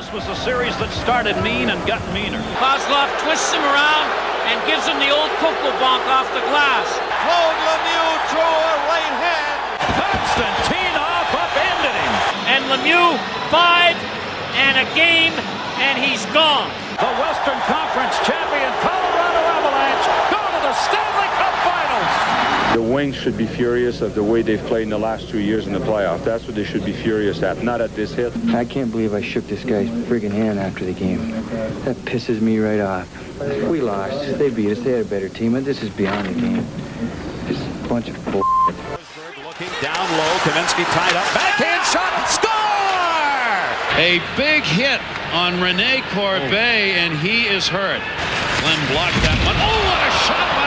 This was a series that started mean and got meaner. Kozlov twists him around and gives him the old cocoa bonk off the glass. Claude Lemieux through a right hand. Konstantinov upended him. And Lemieux 5 and a game, and he's gone. The Western Conference champion Colorado Avalanche go to the Stanley Cup Finals. The Wings should be furious at the way they've played in the last 2 years in the playoff. That's what they should be furious at, not at this hit. I can't believe I shook this guy's friggin' hand after the game. That pisses me right off. We lost. They beat us. They had a better team, and this is beyond the game. It's a bunch of bull. Looking down low, Kaminsky tied up, backhand shot, score! A big hit on Rene Corbet, and he is hurt. Glenn blocked that one. Oh, what a shot by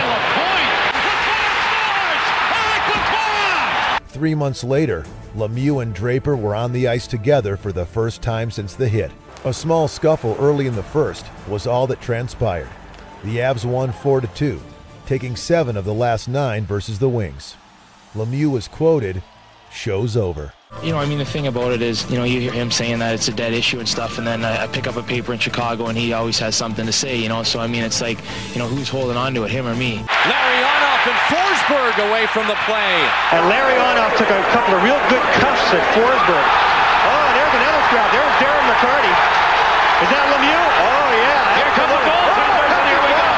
LaPointe! 3 months later, Lemieux and Draper were on the ice together for the first time since the hit. A small scuffle early in the first was all that transpired. The Avs won 4-2, taking 7 of the last 9 versus the Wings. Lemieux was quoted, "Show's over." You know, I mean, the thing about it is, you know, you hear him saying that it's a dead issue and stuff, and then I pick up a paper in Chicago and he always has something to say, you know, so I mean, it's like, you know, who's holding on to it, him or me? Larionov and Forsberg away from the play. And Larionov took a couple of real good cuffs at Forsberg. Oh, there's another grab. There's Darren McCarty. Is that Lemieux? Oh, yeah. Here come the goaltenders, and here we go.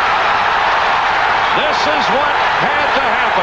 This is what had to happen.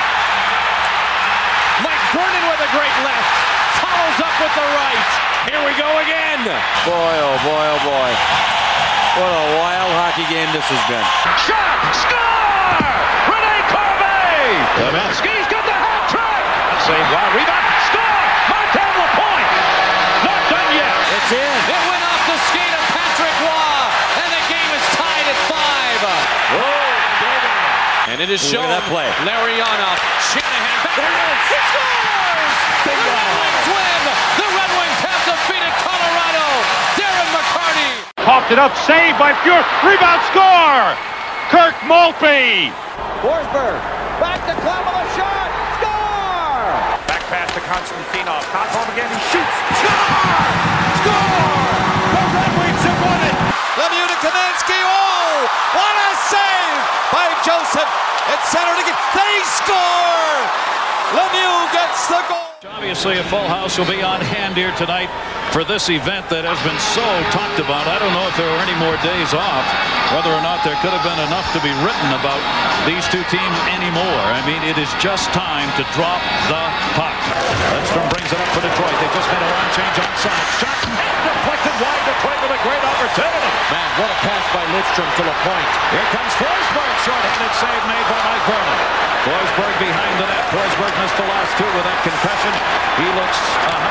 Mike Vernon with a great left. Follows up with the right. Here we go again. Boy, oh boy, oh boy. What a wild hockey game this has been. Shot! Score! Rene Corbet! Kaminsky's got the hat trick! Save while rebound. Score! Martin LaPointe! Not done yet. It's in. It went off the skate of Patrick Roy, and the game is tied at 5. Oh, baby. And it is shown. That play. Larionov. Shanahan back. There it is. He scores! The Red Wings win! The Red Wings have defeated Colorado. Darren McCarty. Popped it up. Saved by Pure. Rebound score! Kirk Maltby. Forsberg. Back to Claude with a shot. Score! Back pass to Konstantinov. Kozlov again. He shoots. Score! Score! The Red Wings have won it. Lemieux to Kaminsky. Oh! What a save by Joseph. It's centered again. They score! Lemieux gets the goal. Obviously, a full house will be on hand here tonight for this event that has been so talked about. I don't know if there were any more days off, whether or not there could have been enough to be written about these two teams anymore. I mean, it is just time to drop the puck. Lidstrom brings it up for Detroit. They just made a line change on Sakic. Shot deflected wide. Detroit with a great opportunity. Man, what a pass by Lidstrom to LaPointe. Here comes Forsberg. Short-handed save made by Mike Vernon. Forsberg behind the net. Forsberg missed the last 2 with that concussion. He looks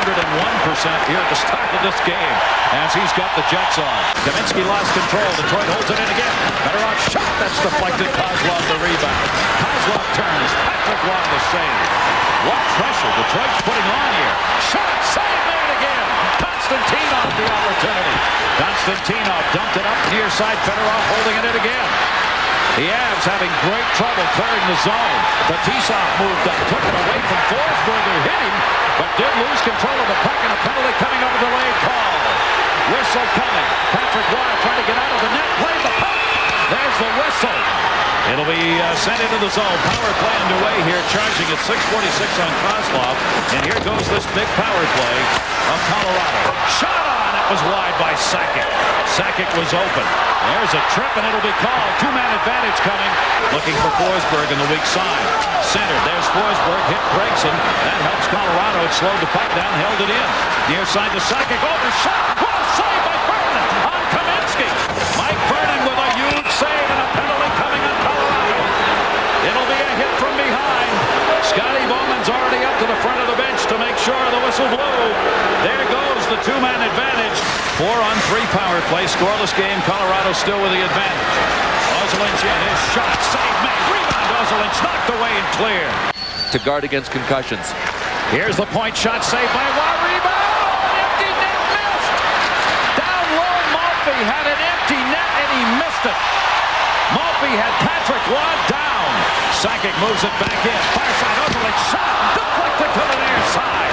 101% here at the start of this game as he's got the Jets on. Kaminsky lost control. Detroit holds it in again. Fedorov shot. That's deflected. Kozlov the rebound. Kozlov turns. Patrick Roy the save. What pressure Detroit's putting on here. Shot. Save made again. Konstantinov the opportunity. Konstantinov dumped it up near side. Fedorov holding it in again. The Avs having great trouble clearing the zone. Apiece moved up, took it away from Forsberg, who hit him, but did lose control of the puck, and a penalty coming over the delayed call. Whistle coming. Patrick Roy trying to get out of the net, play the puck. There's the whistle. It'll be sent into the zone. Power play underway here, charging at 6:46 on Kozlov, and here goes this big power play of Colorado. Shot on. It was wide by Sakic. Sakic was open. There's a trip, and it'll be called. 2-man advantage coming. Looking for Forsberg in the weak side. Center. There's Forsberg. Hit Gregson. That helps Colorado. It slowed the puck down, held it in. Near side to Sakic. Overshot. What a save by Vernon on Kaminsky. Mike Vernon with a huge save and a penalty coming on Colorado. It'll be a hit from behind. Scotty Bowman's already up to the front of the bench to make sure the whistle blew. There goes the 2-man advantage. 4-on-3 power play. Scoreless game. Colorado still with the advantage. Kozlov in his shot. Save made. Rebound. Kozlov knocked away and clear. To guard against concussions. Here's the point shot. Saved by Roy. Rebound. Empty net missed. Down low. Maltby had an empty net and he missed it. Maltby had Patrick Roy down. Sakic moves it back in. Far side. Kozlov shot. Deflected to the near side.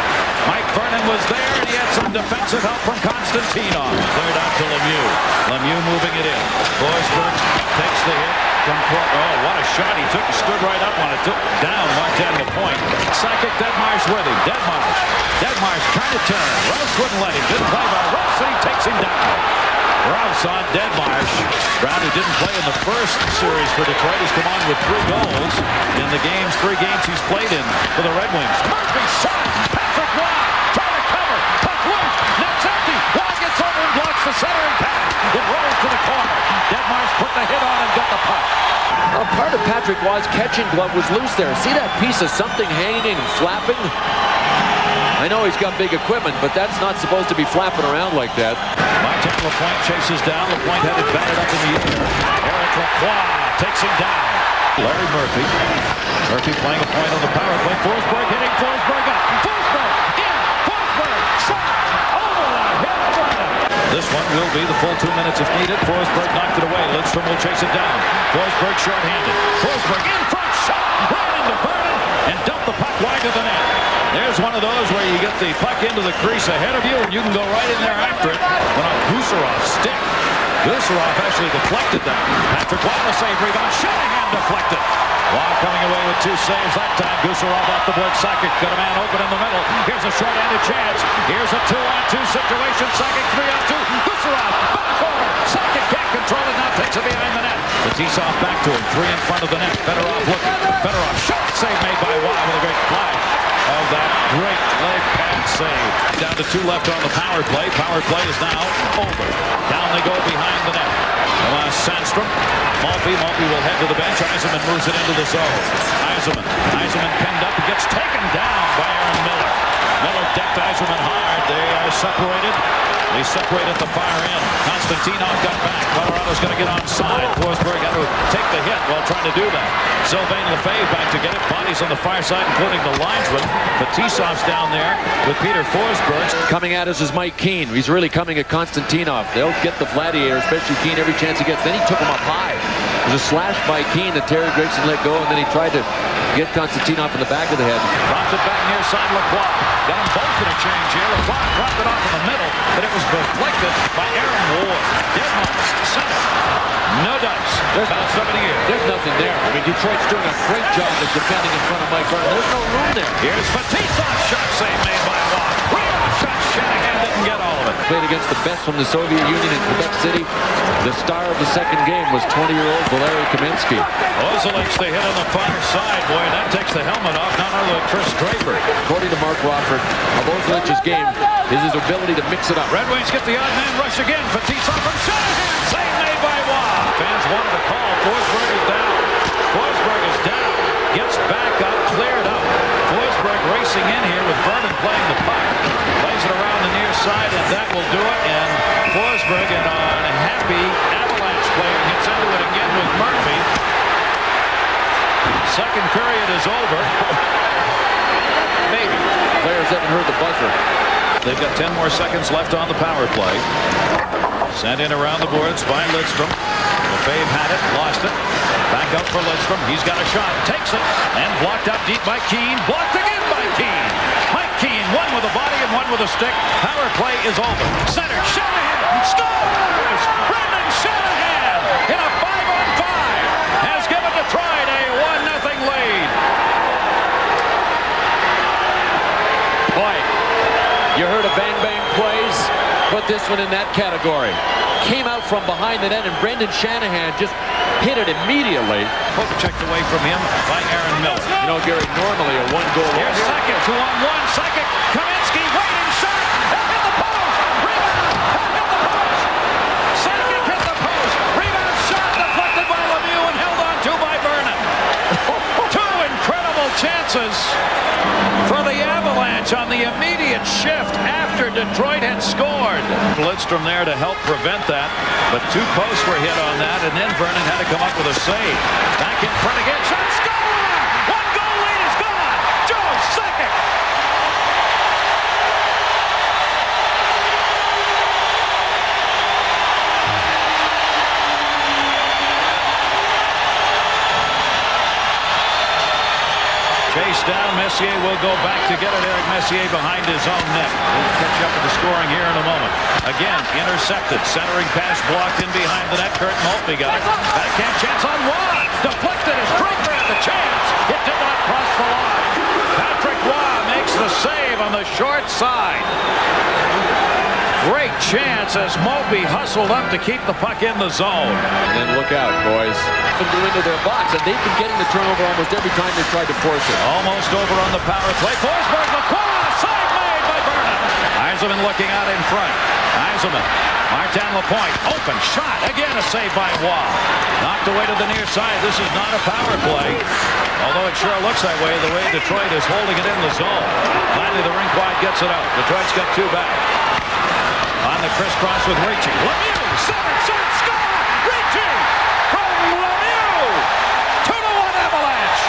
Mike Vernon was there, and he had some defensive help from Konstantinov. Cleared out to Lemieux. Lemieux moving it in. Forsberg takes the hit from Kirk. Oh, what a shot he took. He stood right up on it. Took down Martin the point. Sakic, Deadmarsh with him. Deadmarsh trying to turn. Rouse wouldn't let him. Didn't play by Rouse, and he takes him down. Rouse on Deadmarsh. Brown, who didn't play in the first series for Detroit, has come on with 3 goals in the 3 games he's played in for the Red Wings. Murphy shot. Patrick Waugh trying to cover. Puck loose. Net's empty. Waugh gets over and blocks the centering pass. It rolls to the corner. Deadmarsh put the hit on and got the puck. Part of Patrick Waugh's catching glove was loose there. See that piece of something hanging and flapping? I know he's got big equipment, but that's not supposed to be flapping around like that. Martin Lapointe chases down. Lapointe had it batted up in the air. Eric Lacroix takes him down. Larry Murphy. Murphy playing a point on the power play. Forsberg hitting. Forsberg up. Forsberg in. Forsberg shot. Over the head of Vernon. This one will be the full 2 minutes if needed. Forsberg knocked it away. Lidstrom will chase it down. Forsberg short-handed. Forsberg in front. Shot. Right into Vernon. And dump the puck wide of the net. There's one of those where you get the puck into the crease ahead of you, and you can go right in there after it. When on Guserov's stick. Guserov actually deflected that. Patrick Waugh save rebound. Shanahan deflected. Waugh coming away with 2 saves that time. Guserov off the board. Sakic got a man open in the middle. Here's a short-handed chance. Here's a 2-on-2 situation. Sakic 3-on-2. Guserov back over. Sakic can't control it now. Takes it behind the net. Batisov back to him. 3 in front of the net. Fedorov looking. Fedorov shot save made by Waugh with a great flag. Of that great leg pad save. Down to 2 left on the power play. Power play is now over. Down they go behind the net. Sandstrom. Maltby will head to the bench. Yzerman moves it into the zone. Yzerman pinned up. He gets taken down by Aaron Miller. Miller decked Yzerman hard. They are separated. They separate at the far end. Konstantinov got back. Colorado's going to get onside. Forsberg had to take the hit while trying to do that. Sylvain Lefebvre back to get it. Bodies on the far side, including the linesman. Batisov's down there with Peter Forsberg. Coming at us is Mike Keane. He's really coming at Konstantinov. They'll get the Gladiator, especially Keane, every chance he gets. Then he took him up high. There's a slash by Keane that Terry Gregson let go, and then he tried to get Konstantinov in the back of the head. Dropped it back near side Lacroix. Got them both in a change here. Lacroix dropped it off in the middle, but it was deflected by Aaron Ward. Deadmarsh center. No dice. Bounced up in the air. There's nothing there. I mean, Detroit's doing a great job of defending in front of Mike Vernon. There's no room there. Here's Batisov. Shot save made by Waugh. Rebound shot. Shanahan didn't get all of it. Played against the best from the Soviet Union in Quebec City. The star of the second game was 20-year-old Valery Kaminsky. Ozilek's the hit on the far side. Boy, that takes the helmet off. None other than Chris Draper. According to Mark Rockford, of Ozilek's game is his ability to mix it up. Red Wings get the odd man rush again. Batisov from Shanahan. Save made by Waugh. Fans wanted to call. Forsberg is down. Forsberg is down. Gets back up. Cleared up. Forsberg racing in here with Vernon playing the puck. Plays it around the near side, and that will do it. And Forsberg, and on a happy Avalanche player, gets into it again with Murphy. Second period is over. Maybe. Players haven't heard the buzzer. They've got 10 more seconds left on the power play. Sent in around the boards by Lidstrom. Lefebvre had it, lost it. Back up for Lidstrom. He's got a shot. Takes it. And blocked out deep by Keane. Blocked again by Keane. Mike Keane, one with a body and one with a stick. Power play is over. Center. Shanahan scores! Brendan Shanahan in a 5-on-5 has given Detroit a 1-0 lead. Boy, you heard of bang-bang plays? Put this one in that category. Came out from behind the net, and Brendan Shanahan just hit it immediately. Poke checked away from him by Aaron Miller. You know, Gary, normally a one-goal. Here's Sakic, 2-on-1. Sakic, Kaminsky, waiting shot. Hit the post. Rebound. Hit the post. Sakic hit the post. Rebound shot deflected by Lemieux and held on to by Vernon. 2 incredible chances for the Avalanche on the immediate shift after Detroit had scored. Lidstrom there to help prevent that, but 2 posts were hit on that, and then Vernon had to come up with a save. Back in front again, shot, score! 1-goal lead is gone! Joe Sakic! Chase down. Messier will go back to get it. Eric Messier behind his own net. We'll catch up with the scoring here in a moment. Again, intercepted. Centering pass blocked in behind the net. Kirk Maltby got it. Backhand chance on Waugh. Deflected as Draper had the chance. It did not cross the line. Patrick Waugh makes the save on the short side. Great chance as Maltby hustled up to keep the puck in the zone. And then look out, boys. Go into their box, and they've been getting the turnover almost every time they tried to force it. Almost over on the power play. Forsberg, Lacroix, save made by Vernon. Yzerman looking out in front. Yzerman, Martin Lapointe, open shot. Again, a save by Waugh. Knocked away to the near side. This is not a power play. Although it sure looks that way, the way Detroit is holding it in the zone. Finally, the rink wide gets it out. Detroit's got two back. On the crisscross with Ricci. Lemieux, center shot, score! Ricci from Lemieux! 2-1 Avalanche!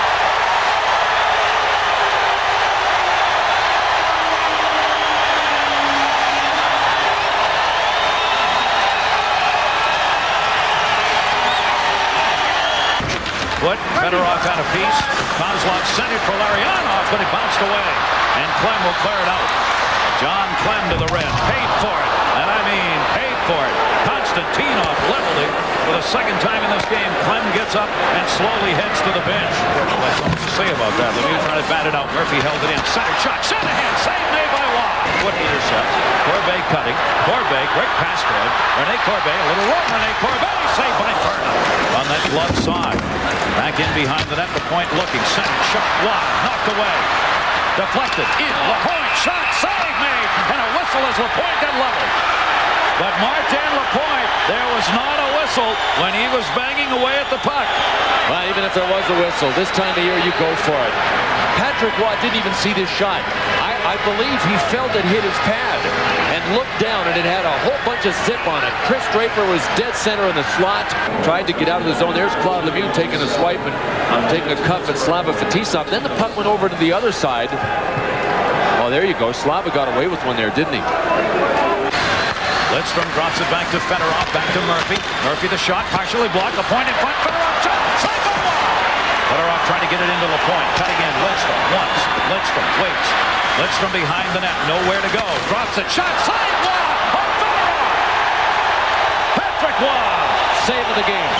Put Fedorov on a piece. Kozlov sent it for Larionov, but it bounced away. And Clem will clear it out. John Clem to the red. Paid for it. And I mean paid for it. Konstantinov leveled it for the second time in this game. Clem gets up and slowly heads to the bench. There's something to say about that. Lemieux trying to bat it out. Murphy held it in. Center shot. Shanahan. Save made by Waugh. Wood intercepts. Corbeil cutting. Corbeil. Great pass for it. Rene Corbeil. A little run. Rene Corbeil. Saved by Vernon. On that glove side. Back in behind the net. The point looking. Center shot. Waugh. Knocked away. Deflected. In. Lapointe. Shot. Save made. And a whistle as Lapointe got leveled. But Martin Lapointe, there was not a whistle when he was banging away at the puck. Well, even if there was a whistle, this time of year you go for it. Patrick Waugh didn't even see this shot. I believe he felt it hit his pad and looked down, and it had a whole bunch of zip on it. Chris Draper was dead center in the slot, tried to get out of the zone. There's Claude Lemieux taking a swipe and taking a cuff at Slava Fetisov. Then the puck went over to the other side. Oh, there you go. Slava got away with one there, didn't he? Lidstrom drops it back to Fedorov, back to Murphy. Murphy the shot, partially blocked. Lapointe in front. Fedorov shot. Save by Waugh. Fedorov trying to get it into Lapointe. Cutting in. Lidstrom once. Lidstrom waits. Lidstrom behind the net. Nowhere to go. Drops it. Shot. Save Waugh. On Fedorov. Patrick Waugh. Save of the game.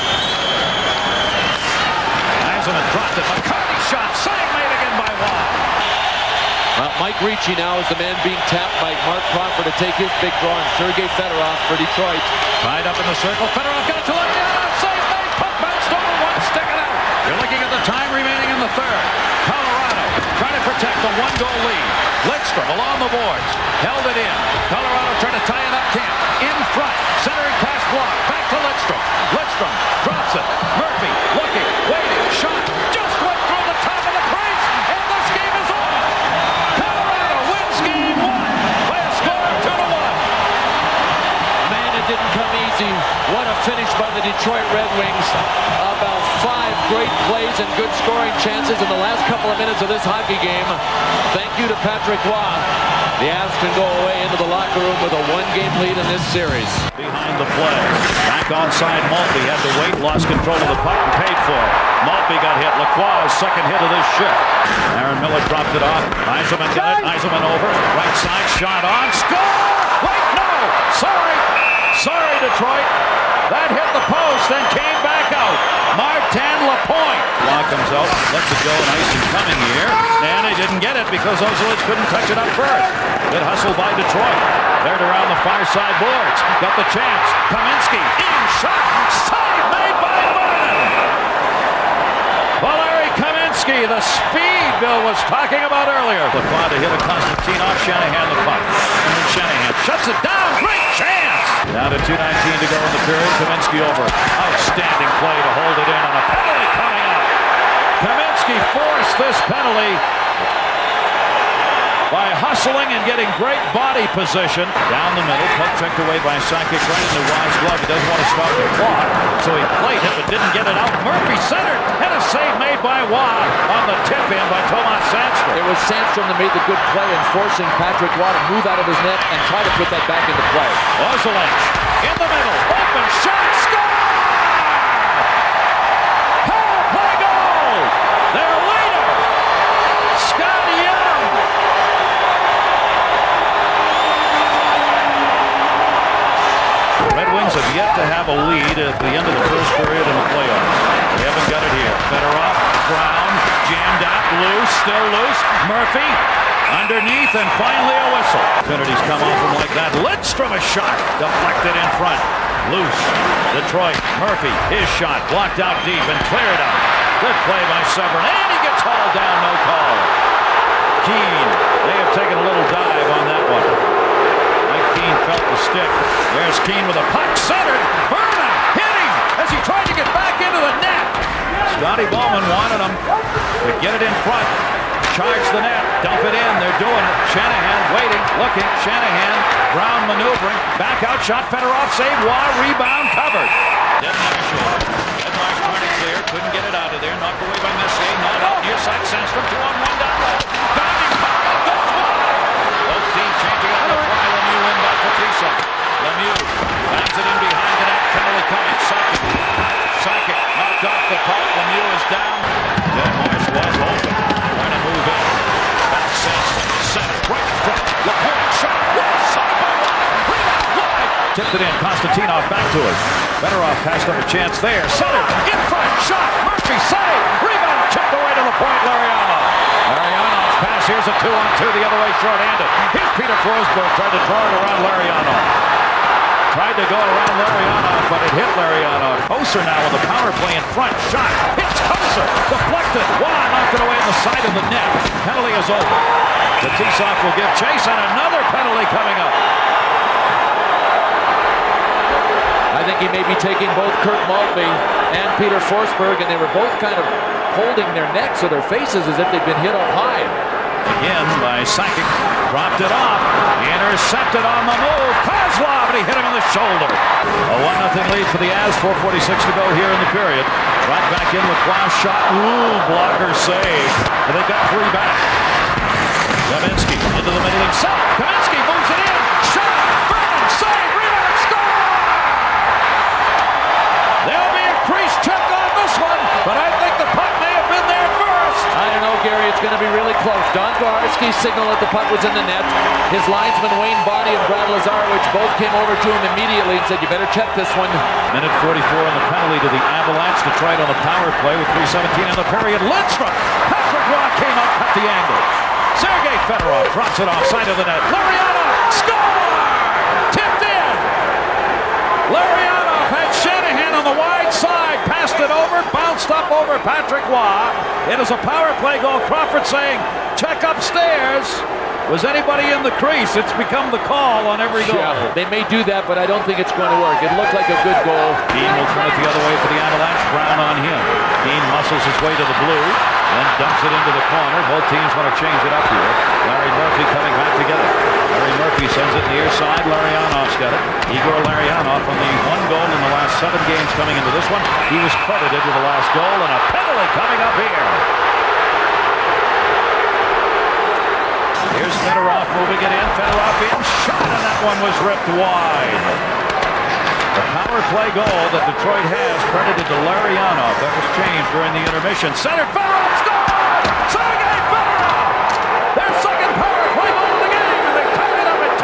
Yzerman dropped it. McCarty shot. Save made again by Waugh. Well, Mike Ricci now is the man being tapped by Mark Crawford to take his big draw, and Sergei Fedorov for Detroit. Tied up in the circle. Fedorov got it to Larionov. Save made. Puck bounced over one. Stick it out. You're looking at the time remaining in the third. Colorado trying to protect the one-goal lead. Lidstrom along the boards. Held it in. Colorado trying to tie it up camp. In front. Centering pass block. Back to Lidstrom. Lidstrom drops it. Murphy looking. Waiting. Shot. Just went through the top of the crease. And this game is over. Colorado wins game one by a score of 2-1. Man, it didn't come easy. What a finish by the Detroit Red Wings. About 5 great plays and good scoring chances in the last couple of minutes of this hockey game. Thank you to Patrick Waugh. The Avs can go away into the locker room with a 1-game lead in this series. Behind the play. Back onside, Maltby had to wait, lost control of the puck and paid for it. Maltby got hit. Lacroix, second hit of this shift. Aaron Miller dropped it off. Yzerman got it. Yzerman over. Right side, shot on. Score! Wait, no! Sorry, Detroit. That hit the post and came back out. Martin Lapointe. Waugh comes out, lets it go, nice and coming here. And he didn't get it because Ozilich couldn't touch it up first. Good hustle by Detroit. They're around the far side boards. Got the chance. Kaminsky in shot. Save made by Vernon. Valeri Kaminsky, the speed Bill was talking about earlier. Claude to hit a Konstantinov. Shanahan the puck. And then Shanahan shuts it down. Great chance. Down to 2:19 to go in the period. Kaminsky over. Outstanding play to hold it in on a penalty coming up. Kaminsky forced this penalty by hustling and getting great body position. Down the middle, puck checked away by Sakic right into Waugh's glove. He doesn't want to stop the clock, so he played it but didn't get it out. Murphy centered and a save made by Waugh on the tip in by Tomas Sandstrom. It was Sandstrom that made the good play and forcing Patrick Waugh to move out of his net and try to put that back into play. Ozilich in the middle, open shot, score! Power play goal! Their leader, Wings have yet to have a lead at the end of the first period in the playoffs. They haven't got it here. Fedorov, Brown, jammed out, loose, still loose. Murphy, underneath, and finally a whistle. Opportunities come off him like that. Lidstrom a shot, deflected in front. Loose, Detroit, Murphy, his shot, blocked out deep and cleared out. Good play by Severn, and he gets hauled down, no call. Keane, they have taken a little dive on that one. Mike Keane felt the stick. There's Keane with a puck, centered. Vernon hitting as he tried to get back into the net. Scotty Bowman wanted him to get it in front. Charge the net, dump it in, they're doing it. Shanahan waiting, looking, Shanahan, Brown maneuvering, back out shot, Fedorov save, rebound covered. Denmark trying to clear, couldn't get it out of there, knocked away by Messier, not out, near side, Sandstrom, 2-on-1 down low, bounding power, goes wide. Both teams changing up the fly, Lemieux in by Patricia. Lemieux bangs it in behind the net, penalty coming, Sakic knocked off the puck, Lemieux is down. Denmark was open. Move in. Back Sandstrom. Center. Right in front. LaPointe shot. Rebound wide. Tipped it in. Konstantinov back to it. Fedorov passed up a chance there. Center. In front. Shot. Murphy save. Rebound. Chipped away to LaPointe. Larionov. Larionov's pass. Here's a 2-on-2 the other way short-handed. Here's Peter Forsberg. Tried to draw it around Larionov. Tried to go around Larionov, but it hit Larionov. Koser now with the power play in front. Shot. Hits Koser. Deflected. Knocked it away on the side of the net. Penalty is over. The T-Soft will give chase, and another penalty coming up. I think he may be taking both Kirk Maltby and Peter Forsberg, and they were both kind of holding their necks or their faces as if they'd been hit up high. Again by Sakic. Dropped it off. Intercepted on the move. Kozlov, and he hit him in the shoulder. A 1-0 lead for the Avs. 4:46 to go here in the period. Right back in with Claude shot. Ooh, blocker save. But they've got 3 back. Kaminsky into the middle inside. Kaminsky moves it in. Shot. Vernon save. Rebound. Score. There'll be a crease check on this one, but I think the puck may have been there first. I don't know, Gary. It's going to be really close. Don Koharski signaled that the puck was in the net. His linesman, Wayne Bonney and Brad Lazarowicz, both came over to him immediately and said, you better check this one. Minute 44 on the penalty to the Avalanche. Detroit on the power play with 3:17 in the period. Lidstrom. Patrick Roy came up, cut the angle. Sergei Fedorov drops it off side of the net. Larionov. Score! Tipped in. Larionov had Shanahan on the wide side. Passed it over. Bounced up over Patrick Roy. It is a power play goal. Crawford saying, check upstairs. Was anybody in the crease? It's become the call on every goal. Yeah, they may do that, but I don't think it's going to work. It looked like a good goal. Keane will turn it the other way for the Avalanche. Brown on him. Keane muscles his way to the blue, then dumps it into the corner. Both teams want to change it up here. Larry Murphy coming back together. Larry Murphy sends it near side. Larionov's got it. Igor Larionov on the 1 goal in the last 7 games coming into this one. He was credited with the last goal, and a penalty coming up here. Here's Fedorov moving it in. Fedorov in. Shot, and that one was ripped wide. The power play goal that Detroit has credited to Larionov. That was changed during the intermission. Center Fedorov scored! Sergei Fedorov! Their second power play goal of the game, and they tied it up at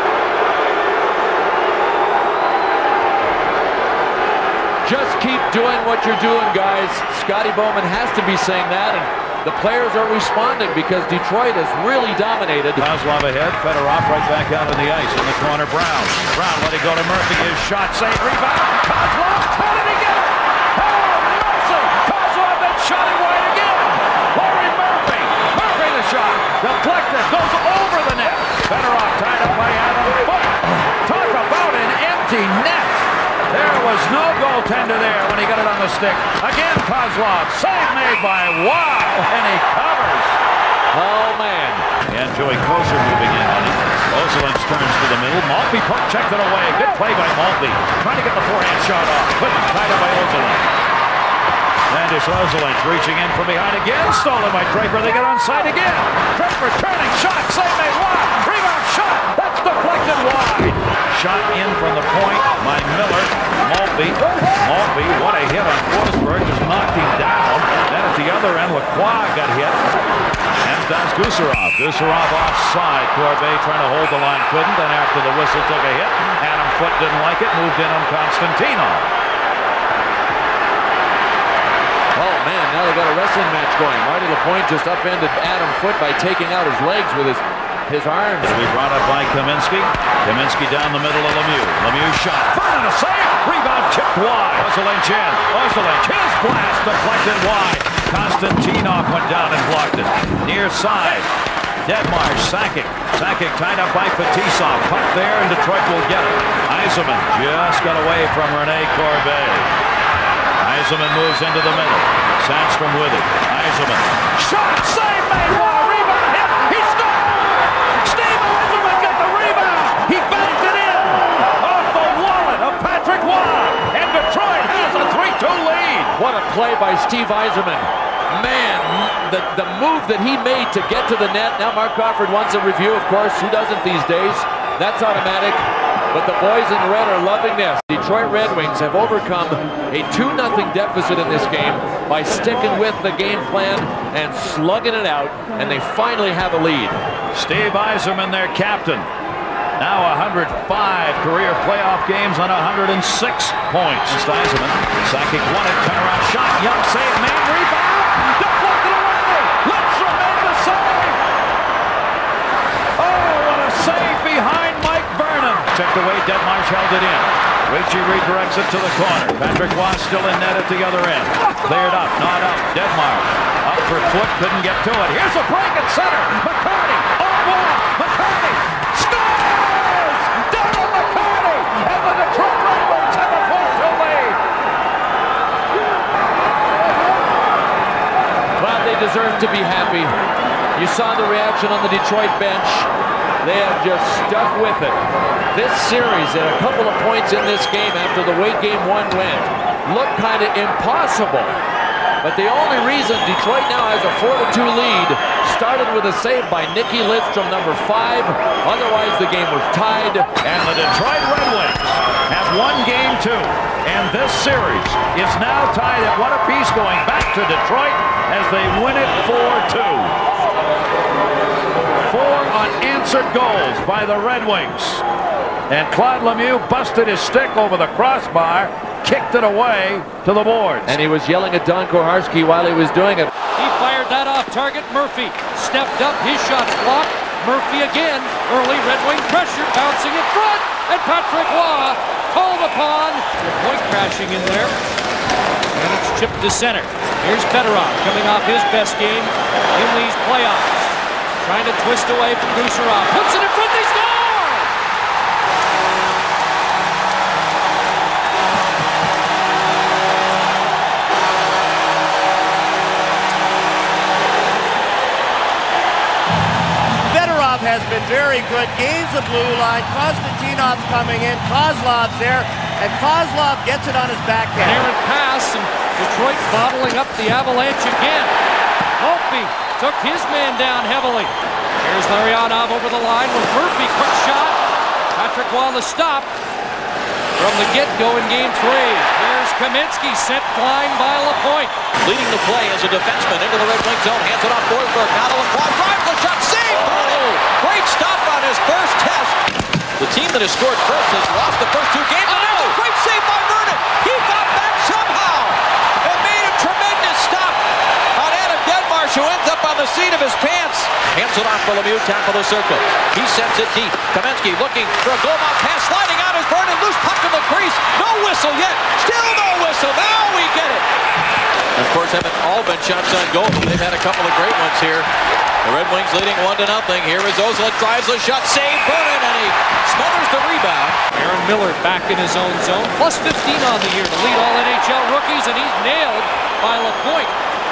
2. Just keep doing what you're doing, guys. Scotty Bowman has to be saying that, and the players are responding because Detroit has really dominated. Kozlov ahead. Fedorov right back out on the ice in the corner. Brown let it go to Murphy. His shot, save, rebound. Kozlov, how did he get it? Oh, mercy! Kozlov then shot it wide again. Larry Murphy. Murphy the shot. Deflected. Goes over the net. Fedorov tied up by Adam Foot. Talk about an empty net. There was no goaltender there when he got it on the stick. Again, Kozlov. Save made by Wow, and he covers. Oh, man. And Joey Koser moving in on it. Kozlov turns to the middle. Maltby checked it away. Good play by Maltby. Trying to get the forehand shot off. Couldn't. Tied up by Kozlov. Anders Kozlov reaching in from behind again. Stolen by Draper. They get onside again. Draper turning. Shot. Save made. Wow. Rebound shot. That's deflected wide. Shot in from the point by Miller. Maltby, what a hit on Forsberg, just knocked him down. Then at the other end, Lacroix got hit. And does Gusarov. Gusarov offside. Corbet trying to hold the line, couldn't. Then after the whistle took a hit. Adam foot, didn't like it, moved in on Konstantinov. Oh man, now they got a wrestling match going. Marty Lapointe just upended Adam Foote by taking out his legs with his arms. It'll be brought up by Kaminsky. Kaminsky down the middle of Lemieux. Lemieux shot. Vernon a save. Rebound tipped wide. Avalanche in. Avalanche, his blast deflected wide. Konstantinov went down and blocked it. Near side. Deadmarsh, Sakic. Sakic tied up by Fetisov. Puck there, and Detroit will get it. Yzerman just got away from Rene Corbeil. Yzerman moves into the middle. Sandstrom with it. Yzerman. Shot! Save made! Rebound hit! He scored! Steve Yzerman got the rebound! He banked it in! Off the wallet of Patrick Waugh! And Detroit has a 3-2 lead! What a play by Steve Yzerman. Man, the move that he made to get to the net. Now Mark Crawford wants a review, of course. Who doesn't these days? That's automatic. But the boys in red are loving this. Detroit Red Wings have overcome a 2-0 deficit in this game by sticking with the game plan and slugging it out, and they finally have a lead. Steve Yzerman, their captain. Now 105 career playoff games on 106 points. Yzerman. Sakic won it. Turnaround shot. Young save. Man rebound. Deflected away. Lidstrom made the save. Oh, what a save behind Mike Vernon. Checked away. Deadmarsh held it in. Ricci redirects it to the corner. Patrick Waugh still in net at the other end. Cleared up. Not up. Deadmarsh. Up for Foote. Couldn't get to it. Here's a break at center. McCarty. On Waugh. McCarty. Scores! Darryl McCarty! And the Detroit Red Wings have a 4-2 lead. Well, they deserve to be happy. You saw the reaction on the Detroit bench. They have just stuck with it. This series, and a couple of points in this game after the way Game 1 went, looked kind of impossible. But the only reason Detroit now has a 4-2 lead started with a save by Nicky Lidstrom, number 5. Otherwise, the game was tied. And the Detroit Red Wings have won Game 2. And this series is now tied at 1 apiece going back to Detroit as they win it 4-2. 4 unanswered goals by the Red Wings. And Claude Lemieux busted his stick over the crossbar, kicked it away to the boards. And he was yelling at Don Koharski while he was doing it. He fired that off target. Murphy stepped up. His shot's blocked. Murphy again. Early Red Wing pressure. Bouncing in front. And Patrick Waugh called upon. Point crashing in there. And it's chipped to center. Here's Fedorov coming off his best game in these playoffs. Trying to twist away from Gusarov. Puts it in front. They score! Has been very good. Gains the blue line. Konstantinov's coming in. Kozlov's there. And Kozlov gets it on his backhand. Errant pass, and Detroit bottling up the Avalanche again. Maltby took his man down heavily. Here's Larionov over the line with Murphy. Quick shot. Patrick Waugh the stop from the get-go in Game 3. Here's Kaminsky sent flying by Lapointe. Leading the play as a defenseman into the Red Wing zone. Hands it off Forsberg. Now to Lacroix. Drives the shot. Save! Great stop on his first test. The team that has scored first has lost the first 2 games. And there's a great save by Vernon. He got back somehow and made a tremendous stop on Adam Deadmarsh, who ends up on the seat of his pants. Hands it off for Lemieux, top of the circle. He sends it deep. Kaminsky looking for a goal-mouth pass. Sliding out is Vernon. Loose puck to the crease. No whistle yet. Still no whistle. Now we get it. And of course, haven't all been shots on goal, but they've had a couple of great ones here. The Red Wings leading 1-0. Here is Ozil, drives the shot, save Vernon, and he smothers the rebound. Aaron Miller back in his own zone, plus 15 on the year to lead all NHL rookies, and he's nailed by Lapointe.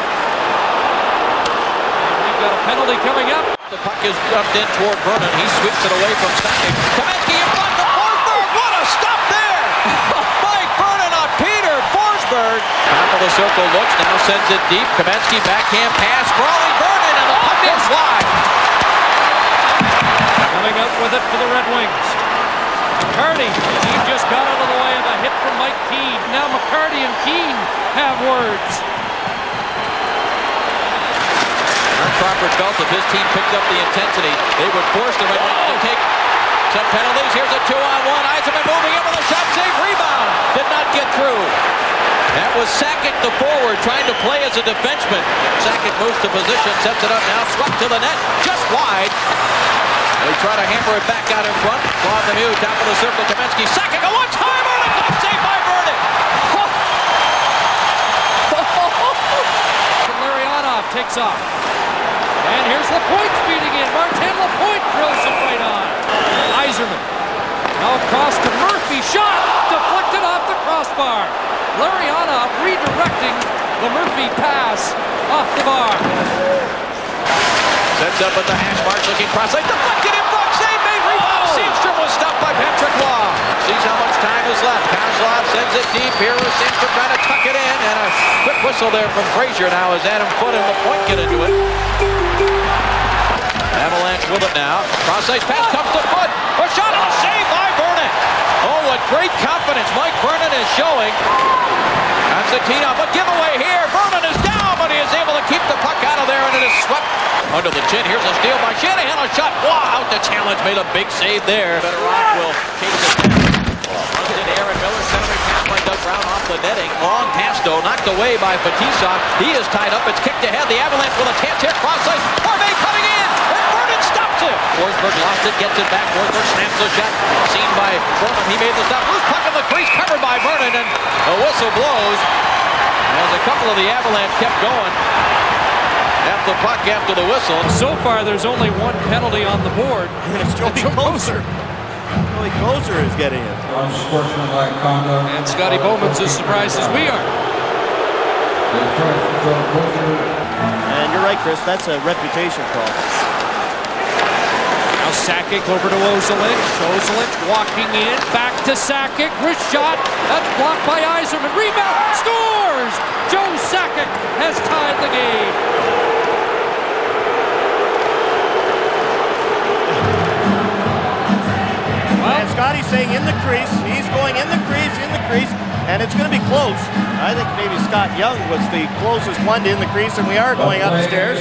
We've got a penalty coming up. The puck is dumped in toward Vernon. He sweeps it away from Sakic. Kaminsky in front to Forsberg. What a stop there! Mike Vernon on Peter Forsberg. Top of the circle looks, now sends it deep. Kaminsky backhand pass, brawling Vernon, and the puck is wide. Coming up with it for the Red Wings. McCarty, he just got out of the way of a hit from Mike Keane. Now McCarty and Keane have words. Crawford felt if his team picked up the intensity, they would force the Red Wings to take Set penalties. Here's a 2-on-1. Yzerman moving in with a shot save. Rebound. Did not get through. That was Sakic, the forward, trying to play as a defenseman. Sakic moves to position, sets it up now, swept to the net, just wide. They try to hammer it back out in front. Claude Lemieux, top of the circle, Kamensky. Sakic, a one-timer, and a glove save by Vernon. Larionov takes off. And here's Lapointe speeding in. Martin Lapointe drills it right on. Yzerman. Now across to Murphy. Shot deflected off the crossbar. Larionov redirecting the Murphy pass off the bar. Sets up at the hash mark, looking cross ice, deflected in front, save made, rebound. Sandstrom was stopped by Patrick Waugh. Sees how much time is left. Kozlov sends it deep. Here is Sandstrom trying to tuck it in, and a quick whistle there from Frazier now as Adam Foote and Lapointe get into it. Avalanche with it now. Cross ice pass comes to Foote. A shot and a save by Vernon. Oh, what great confidence Mike Vernon is showing. Konstantinov, a giveaway here. Vernon is down, but he is able to keep the puck out of there, and it is swept under the chin. Here's a steal by Shanahan. A shot. Wow, out the challenge. Made a big save there. Fedorov will chase it down. Runs into Aaron Miller. Centering pass by Doug Brown off the netting. Long pass, though, knocked away by Vyacheslav. He is tied up. It's kicked ahead. The Avalanche with a chance here. Cross ice. Corbeil coming in. And Vernon stops it. Forsberg lost it. Gets it back. Forsberg snaps the shot. Seen by Vernon. He made the stop. Loose puck in the crease. Covered by Vernon. And the whistle blows. As a couple of the Avalanche kept going. At the puck after the whistle. So far, there's only one penalty on the board. It's Joey Kozer. Joey Kozer is getting it. Unsportsmanlike conduct. And Scotty Bowman's as surprised as we are. And you're right, Chris. That's a reputation call. Now Sakic over to Ozolic. Ozolic walking in. Back to Sakic. Wrist shot. That's blocked by Yzerman. Rebound. Scores! Joe Sakic has tied the game. And Scotty's saying in the crease. He's going in the crease, and it's going to be close. I think maybe Scott Young was the closest one in the crease, and we are going upstairs.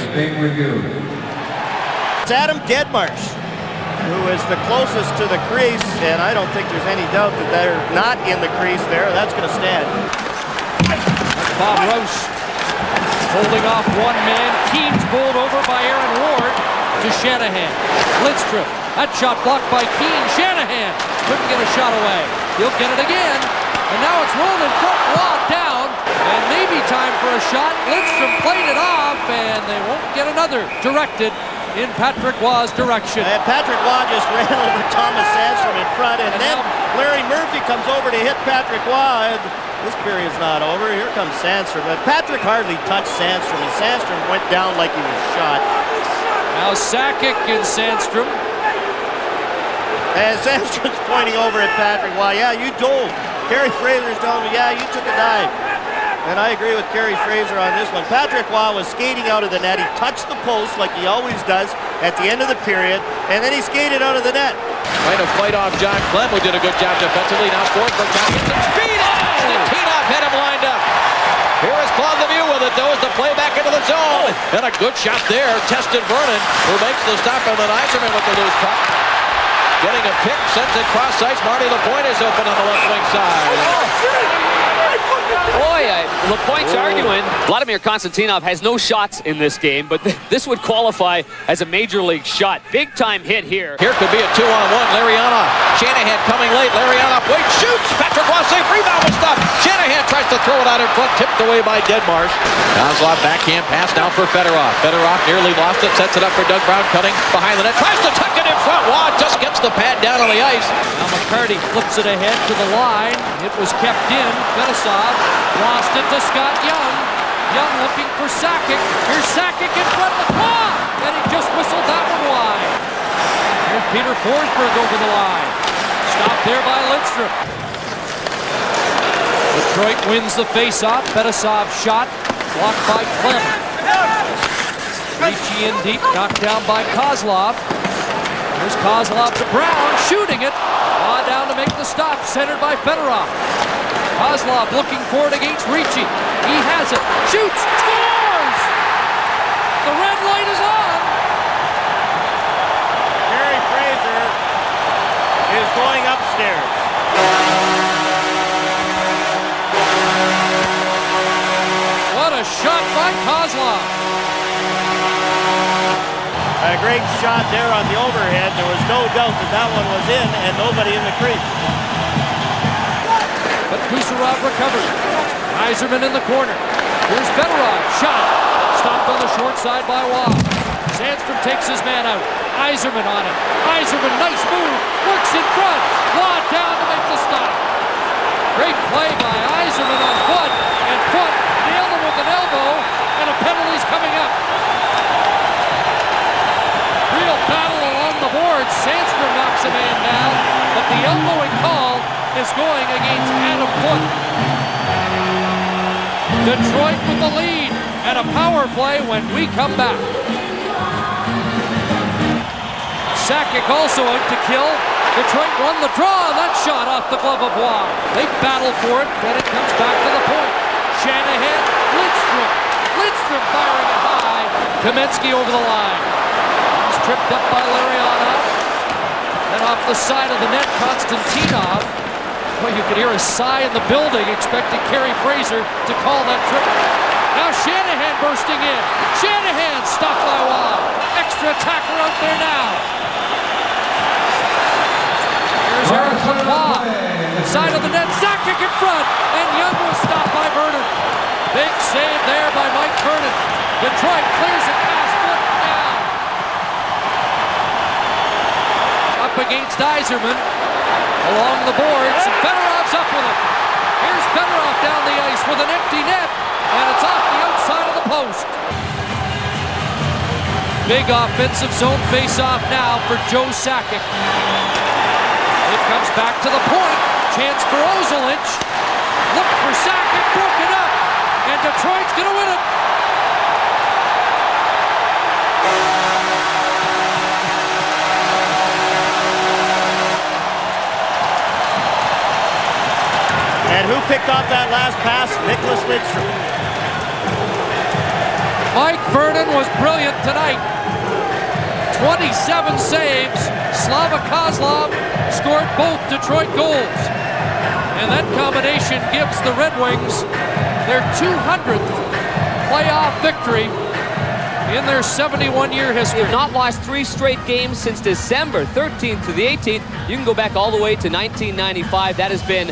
It's Adam Deadmarsh, who is the closest to the crease, and I don't think there's any doubt that they're not in the crease there. That's going to stand. Bob Rouse holding off one man. Keen's bowled over by Aaron Ward to Shanahan. Lidstrom. That shot blocked by Keene. Shanahan couldn't get a shot away. He'll get it again. And now it's rolled in front. Waugh down. And maybe time for a shot. Lidstrom played it off, and they won't get another directed in Patrick Waugh's direction. And Patrick Waugh just ran over Thomas Sandstrom in front, and then Larry Murphy comes over to hit Patrick Waugh. This period's not over. Here comes Sandstrom. But Patrick hardly touched Sandstrom, and Sandstrom went down like he was shot. Now Sakic and Sandstrom. And Sandstrom's pointing over at Patrick Waugh. Yeah, you dove. Kerry Fraser's telling me, yeah, you took a dive. And I agree with Kerry Fraser on this one. Patrick Waugh was skating out of the net. He touched the post like he always does at the end of the period, and then he skated out of the net. Trying to fight off John Clem, who did a good job defensively. Now Forsberg trying to get some speed. Konstantinov had him lined up. Here is Claude Lemieux with it, though, as the play back into the zone. And a good shot there. Tested Vernon, who makes the stop, and then Yzerman with the loose puck. Getting a pick, sends it cross ice. Marty Lapointe is open on the left wing side. Boy, Lapointe's arguing. Vladimir Konstantinov has no shots in this game, but this would qualify as a major league shot. Big time hit here. Here could be a 2-on-1. Larionov. Shanahan coming late. Larionov waits, shoots. Patrick Waugh safe. Rebound was stopped. Shanahan tries to throw it out in front. Tipped away by Deadmarsh. Kozlov backhand pass down for Fedorov. Fedorov nearly lost it. Sets it up for Doug Brown cutting behind the net. Tries to tuck it in front. Waugh just gets the pad down on the ice. Now McCarty flips it ahead to the line. It was kept in. Fedorov lost it to Scott Young. Young looking for Sakic. Here's Sakic in front of Waugh. And he just whistled that one wide. Here's Peter Forsberg over the line. Stopped there by Lidstrom. Detroit wins the face-off. Fedorov shot. Blocked by Clem. Ricci in deep. Knocked down by Kozlov. Here's Kozlov to Brown. Shooting it. Waugh down to make the stop. Centered by Fedorov. Kozlov looking for it against Ricci. He has it. Shoots. Scores! The red light is on. Kerry Fraser going upstairs. What a shot by Kozlov. A great shot there on the overhead. There was no doubt that that one was in and nobody in the crease. But Kucherov recovered. Yzerman in the corner. Here's Fedorov. Shot. Stopped on the short side by Waugh. Sandstrom takes his man out. Yzerman on it. Yzerman, nice move. Works in front. Waugh down to make the stop. Great play by Yzerman on foot. And foot nailed him with an elbow. And a penalty's coming up. Real battle along the board. Sandstrom knocks a man down. But the elbowing call is going against Adam Foote. Detroit with the lead and a power play when we come back. Sakic also out to kill. Detroit won the draw. That shot off the glove of Waugh. They battle for it, then it comes back to the point. Shanahan, Lidstrom. Lidstrom firing it high. Kamensky over the line. He's tripped up by Larionov. Then off the side of the net, Konstantinov. Well, you could hear a sigh in the building, expecting Kerry Fraser to call that trip. Now Shanahan bursting in. Shanahan stopped by Waugh. Extra attacker out there now. Here's Eric Lemieux. Side of the net, Sakic in front. And Young was stopped by Vernon. Big save there by Mike Vernon. Detroit clears it past Foote now. Up against Yzerman. Along the boards, and Fedorov's up with it. Here's Fedorov down the ice with an empty net, and it's off the outside of the post. Big offensive zone face-off now for Joe Sakic. It comes back to the point. Chance for Ozolic. Look for Sakic, broken up, and Detroit's going to win it. And who picked off that last pass? Nicholas Lidstrom. Mike Vernon was brilliant tonight. 27 saves. Slava Kozlov scored both Detroit goals. And that combination gives the Red Wings their 200th playoff victory in their 71-year history. They've not lost 3 straight games since December 13th to the 18th. You can go back all the way to 1995. That has been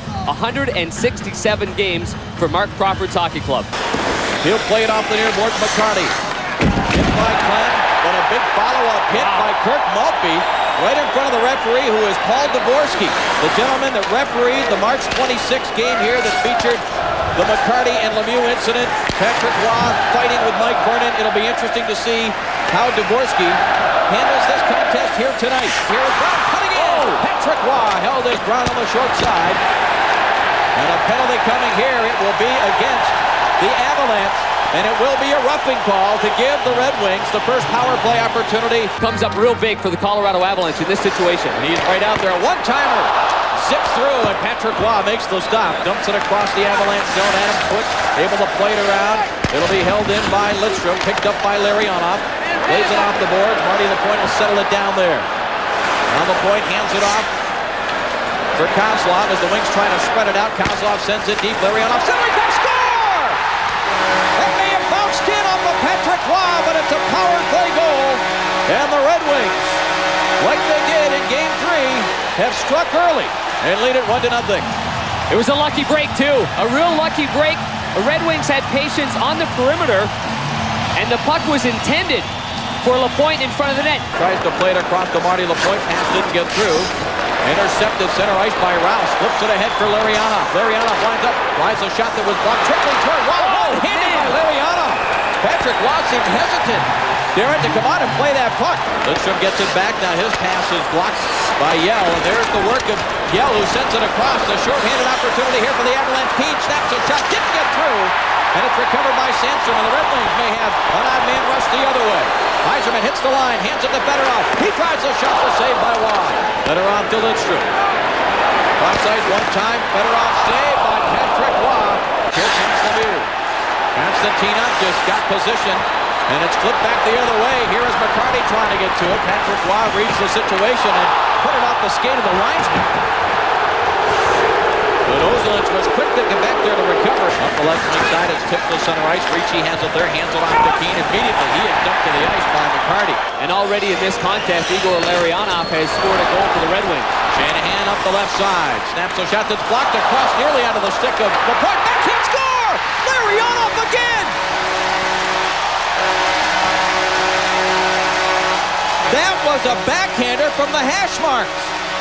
167 games for Mark Crawford's hockey club. He'll play it off the near board. McCarty. Hit by Glenn, but a big follow-up hit by Kirk Maltby right in front of the referee, who is Paul Dvorsky, the gentleman that refereed the March 26th game here that featured the McCarty and Lemieux incident. Patrick Waugh fighting with Mike Vernon. It'll be interesting to see how Dvorsky handles this contest here tonight. Here's Brown cutting in. Patrick Waugh held his ground on the short side. And a penalty coming here. It will be against the Avalanche. And it will be a roughing call to give the Red Wings the first power play opportunity. Comes up real big for the Colorado Avalanche in this situation. And he's right out there. One-timer. Zips through, and Patrick Waugh makes the stop. Dumps it across the Avalanche zone. Adam Foote able to play it around. It'll be held in by Lidstrom. Picked up by Larionov. Lays it off the boards. Marty Lapointe will settle it down there. Now Lapointe hands it off for Kozlov as the Wings trying to spread it out. Kozlov sends it deep. Larionov centering back, score! That may have bounced in off of Patrick Waugh, but it's a power play goal. And the Red Wings, like they did in Game 3, have struck early and lead it 1-0. It was a lucky break, too. A real lucky break. The Red Wings had patience on the perimeter, and the puck was intended for Lapointe in front of the net. Tries to play it across to Marty Lapointe. Pass didn't get through. Intercepted center ice by Rouse. Flips it ahead for Larionov. Larionov lines up. Tries a shot that was blocked. Tripling turn. Wow, handed by Larionov. Patrick Waugh seemed hesitant. Daring to come out and play that puck. Lidstrom gets it back. Now his pass is blocked by Yell. And there's the work of Yell, who sends it across. A short-handed opportunity here for the Avalanche. Keane snaps a shot. Didn't get through. And it's recovered by Sandstrom. And the Red Wings may have an odd man rush the other way. Yzerman hits the line. Hands it to Fedorov. He tries a shot to save by Waugh. Fedorov to Lidstrom. Offside one time. Fedorov saved by Patrick Waugh. Here comes Lemieux. Konstantinov just got position. And it's flipped back the other way. Here is McCarty trying to get to it. Patrick Waugh reads the situation and put it off the skate of the linesman. But Kozlov was quick to get back there to recover. Up the left wing side, it's tipped to center ice. Ricci hands it there, hands it off to Keane. Immediately, he is dumped to the ice by McCarty. And already in this contest, Igor Larionov has scored a goal for the Red Wings. Shanahan up the left side. Snaps a shot that's blocked across nearly out of the stick of Laporte. Backhand score! Larionov again! That was a backhander from the hash marks.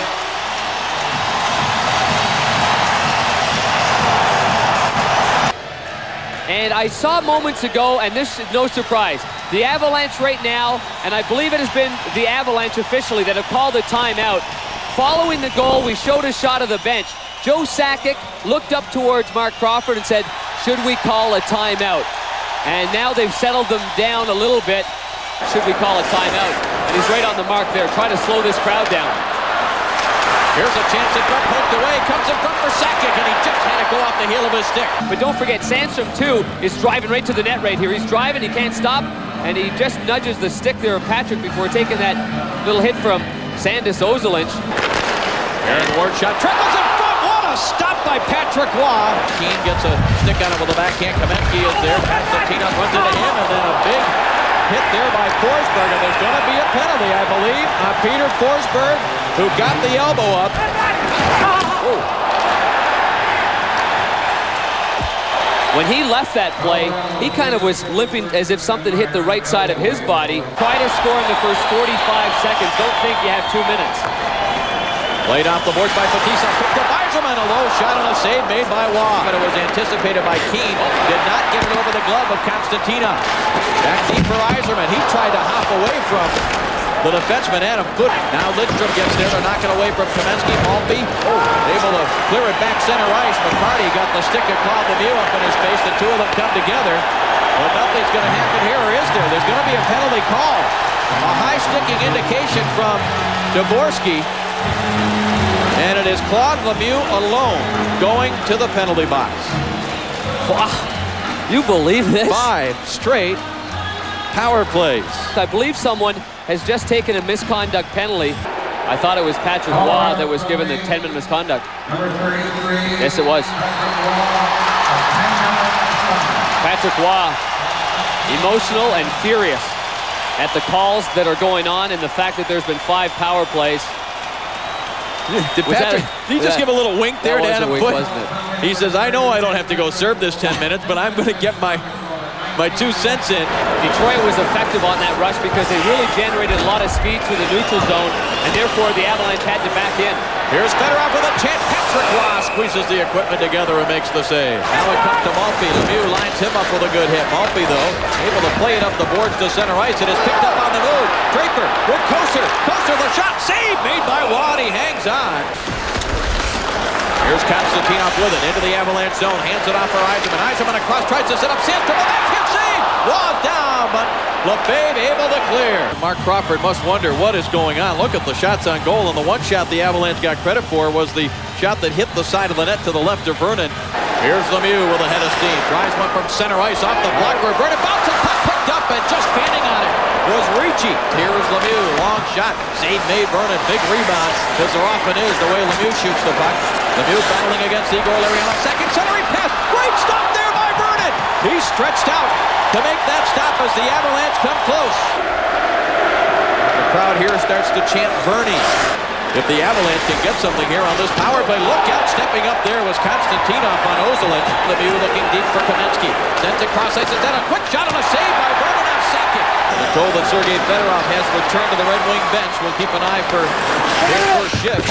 And I saw moments ago, and this is no surprise, the Avalanche right now, and I believe it has been the Avalanche officially that have called a timeout. Following the goal, we showed a shot of the bench. Joe Sakic looked up towards Mark Crawford and said, should we call a timeout? And now they've settled them down a little bit. Should we call a timeout? And he's right on the mark there, trying to slow this crowd down. Here's a chance at front, poked away, comes in front for Sakic, and he just had to go off the heel of his stick. But don't forget, Sandstrom, too, is driving right to the net right here. He's driving, he can't stop, and he just nudges the stick there of Patrick before taking that little hit from Sandis Ozolic. Aaron Ward shot, triples in front, what a stop by Patrick Roy. Keane gets a stick on it with a backhand, Kamensky is there, Konstantinov runs into him, and then a big hit there by Forsberg, and there's going to be a penalty, I believe, on Peter Forsberg, who got the elbow up. When he left that play, he kind of was limping as if something hit the right side of his body. Try to score in the first 45 seconds. Don't think you have 2 minutes. Played off the boards by Fatisa, picked up Yzerman, a low shot and a save made by Waugh. But it was anticipated by Keane, did not get it over the glove of Konstantinov. Back deep for Yzerman, he tried to hop away from the defenseman, Adam Foote. Now Lidstrom gets there, they're knocking away from Kamensky. Maltby, able to clear it back center ice. McCarty got the stick of Claude Lemieux up in his face, the two of them come together. But nothing's going to happen here, or is there? There's going to be a penalty call. A high sticking indication from Dvorsky. And it is Claude Lemieux alone going to the penalty box. Wow. You believe this? 5 straight power plays. I believe someone has just taken a misconduct penalty. I thought it was Patrick Roy that was given the 10-minute misconduct. Yes, it was. Patrick Roy, emotional and furious at the calls that are going on and the fact that there's been 5 power plays. Did he just give a little wink there to Adam Foote? He says, I know I don't have to go serve this 10 minutes, but I'm going to get my 2 cents in. Detroit was effective on that rush because they really generated a lot of speed through the neutral zone, and therefore the Avalanche had to back in. Here's Fedorov with a chance. Patrick Roy squeezes the equipment together and makes the save. Now it comes to Maltby. Lemieux lines him up with a good hit. Maltby, though, able to play it up the boards to center ice. It is picked up on the move. Draper with Koser. Koser the shot. Save made by Waugh. He hangs on. Here's Konstantinov with it into the Avalanche zone. Hands it off for Yzerman. Yzerman across, tries to set up Sandstrom. A backhand save. Waugh down, but Lefebvre able to clear. Mark Crawford must wonder what is going on. Look at the shots on goal, and the one shot the Avalanche got credit for was the shot that hit the side of the net to the left of Vernon. Here's Lemieux with a head of steam. Drives one from center ice off the block where Vernon bounces, puck picked up, and just standing on it was Ricci. Here's Lemieux, long shot. Save made Vernon, big rebound, as there often is the way Lemieux shoots the puck. Lemieux battling against Igor Larionov. Second centering pass. Great stop there by Vernon. He's stretched out to make that stop as the Avalanche come close. The crowd here starts to chant Vernie. If the Avalanche can get something here on this power play, look out. Stepping up there was Konstantinov on Ozolic. Lemieux looking deep for Kamensky. Sends it cross ice. It's then a quick shot and a save by Vernon on Sakic. We're told that Sergei Fedorov has returned to the Red Wing bench. We'll keep an eye for his first shift.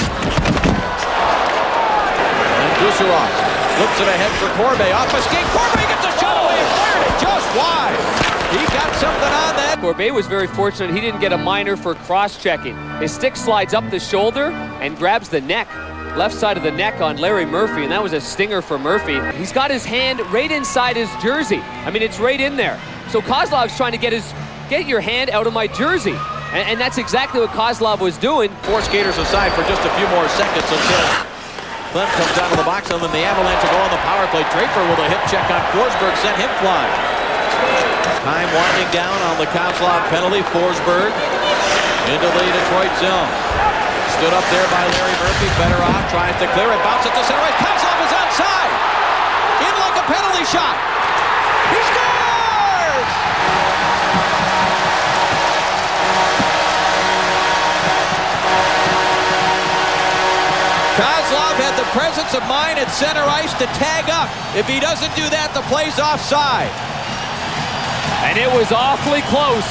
Gusarov flips it ahead for Corbe. Off a skate. Corbe gets a shot away and fired it just wide. He got something on that. Corbe was very fortunate he didn't get a minor for cross-checking. His stick slides up the shoulder and grabs the neck, left side of the neck on Larry Murphy, and that was a stinger for Murphy. He's got his hand right inside his jersey. I mean, it's right in there. So Kozlov's trying to get your hand out of my jersey. And that's exactly what Kozlov was doing. 4 skaters aside for just a few more seconds until Clem comes out of the box, and then the Avalanche will go on the power play. Draper with a hip check on Forsberg sent him flying. Time winding down on the Kozlov penalty. Forsberg into the Detroit zone. Stood up there by Larry Murphy. Fedorov tries to clear it. Bounces to center ice. Kozlov is outside. In like a penalty shot. He scores! Kozlov had the presence of mind at center ice to tag up. If he doesn't do that, the play's offside. And it was awfully close.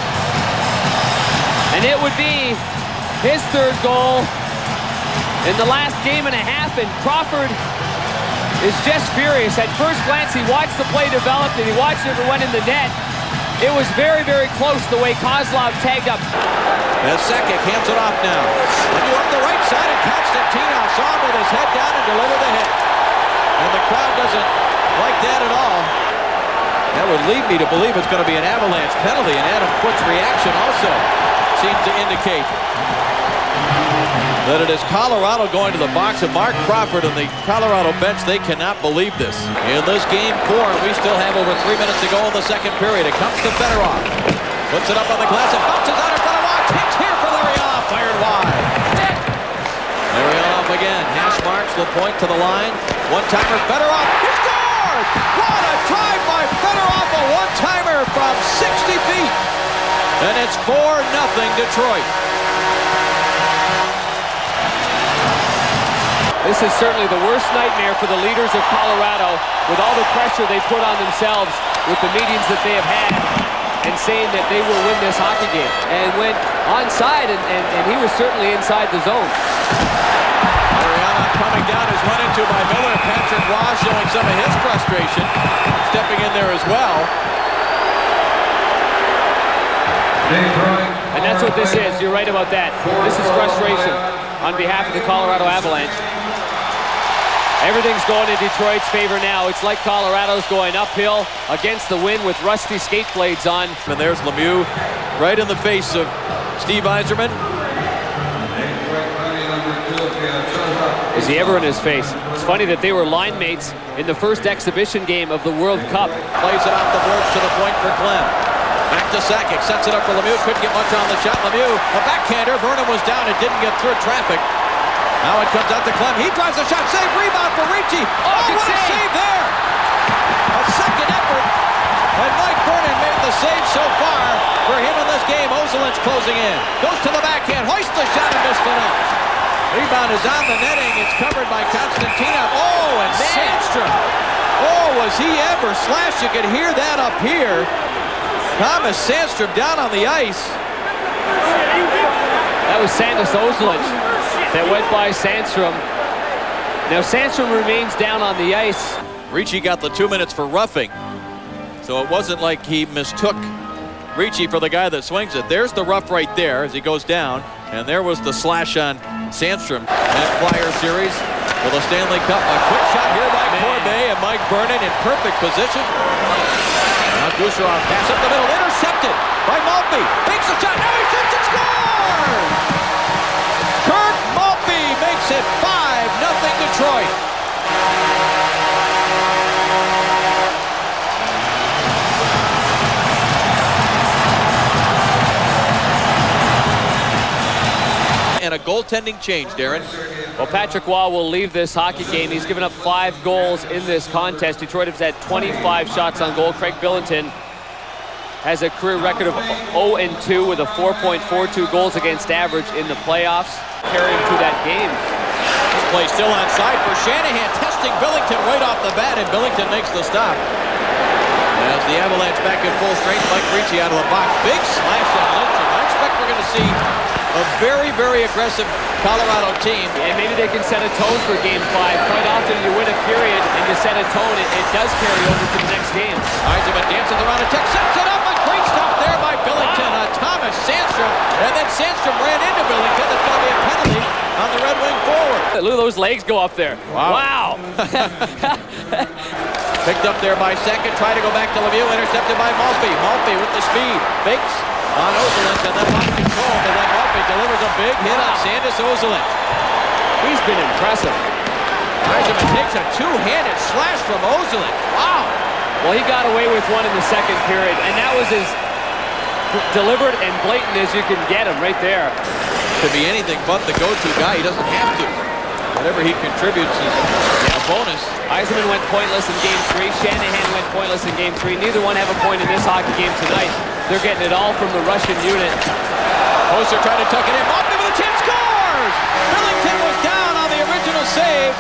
And it would be his third goal in the last game and a half, and Crawford is just furious. At first glance, he watched the play develop, and he watched it went in the net. It was very, very close the way Kozlov tagged up. As Sakic hands it off now. Lemieux up the right side, and Konstantinov saw him with his head down and delivered the hit. And the crowd doesn't like that at all. That would lead me to believe it's going to be an Avalanche penalty, and Adam Foote's reaction also seems to indicate that it is Colorado going to the box, and Mark Crawford and the Colorado bench, they cannot believe this. In this game 4, we still have over 3 minutes to go in the second period. It comes to Fedorov. Puts it up on the glass and bounces out in front of Watt. Takes here for Larionov. Fired wide. Larionov again. Hash marks the point to the line. One-timer Fedorov. He scores! What a drive by Fedorov. A one-timer from 60 feet. And it's 4-0 Detroit. This is certainly the worst nightmare for the leaders of Colorado, with all the pressure they put on themselves with the meetings that they have had and saying that they will win this hockey game. And went onside, and he was certainly inside the zone. Larionov coming down is run into by Miller. Patrick Roy showing some of his frustration, stepping in there as well. And that's what this is. You're right about that. This is frustration on behalf of the Colorado Avalanche. Everything's going in Detroit's favor now. It's like Colorado's going uphill against the wind with rusty skate blades on. And there's Lemieux right in the face of Steve Yzerman. Is he ever in his face? It's funny that they were line mates in the first exhibition game of the World Cup. Plays it off the boards to the point for Clem. Back to Sakic, sets it up for Lemieux. Couldn't get much on the shot. Lemieux, a backhander. Vernon was down and didn't get through traffic. Now it comes out to Clem. He drives a shot. Save, rebound for Ricci. Oh, what a save there! A second effort. And Mike Vernon made the save so far for him in this game. Kozlov's closing in. Goes to the backhand. Hoists the shot and missed the net. Rebound is on the netting. It's covered by Konstantinov. Oh, and Sandstrom. Oh, was he ever slashed? You could hear that up here. Thomas Sandstrom down on the ice. That was Sandis Ozolic that went by Sandstrom. Now Sandstrom remains down on the ice. Ricci got the 2 minutes for roughing. So it wasn't like he mistook Ricci for the guy that swings it. There's the rough right there as he goes down. And there was the slash on Sandstrom. That Flyer series with a Stanley Cup. A quick shot here by Corbet and Mike Vernon in perfect position. Now Gusarov pass up the middle, intercepted by Maltby. Makes a shot, now he shoots and scores! Kirk Maltby makes it 5-0 Detroit. And a goaltending change, Darren. Well, Patrick Roy will leave this hockey game. He's given up 5 goals in this contest. Detroit has had 25 shots on goal. Craig Billington has a career record of 0-2 with a 4.42 goals against average in the playoffs. Carrying through that game. This play still onside for Shanahan, testing Billington right off the bat, and Billington makes the stop. As the Avalanche back in full strength, Mike Ricci out of the box. Big slash on Lindstrom. I expect we're going to see a very, very aggressive Colorado team. And maybe they can set a tone for Game 5. Quite often you win a period and you set a tone, it does carry over to the next game. Yzerman dances around a tech, sets it up, a great stop there by Billington. Thomas Sandstrom, and then Sandstrom ran into Billington. There's going to be a penalty on the Red Wing forward. Look at those legs go up there. Wow. Picked up there by Sakic, tried to go back to Lemieux, intercepted by Maltby. Maltby with the speed, fakes on Ozolic, and then lost control, but then Maltby delivers a big hit on Sandis Ozolic. He's been impressive. Yzerman takes a two-handed slash from Ozolic. Wow. Well, he got away with one in the second period, and that was as deliberate and blatant as you can get him right there. to be anything but the go-to guy. He doesn't have to. Whatever he contributes is a bonus. Yzerman went pointless in Game 3. Shanahan went pointless in Game 3. Neither one have a point in this hockey game tonight. They're getting it all from the Russian unit. Koser tried to tuck it in. Maltby with a chance, scores! Billington was down on the original save.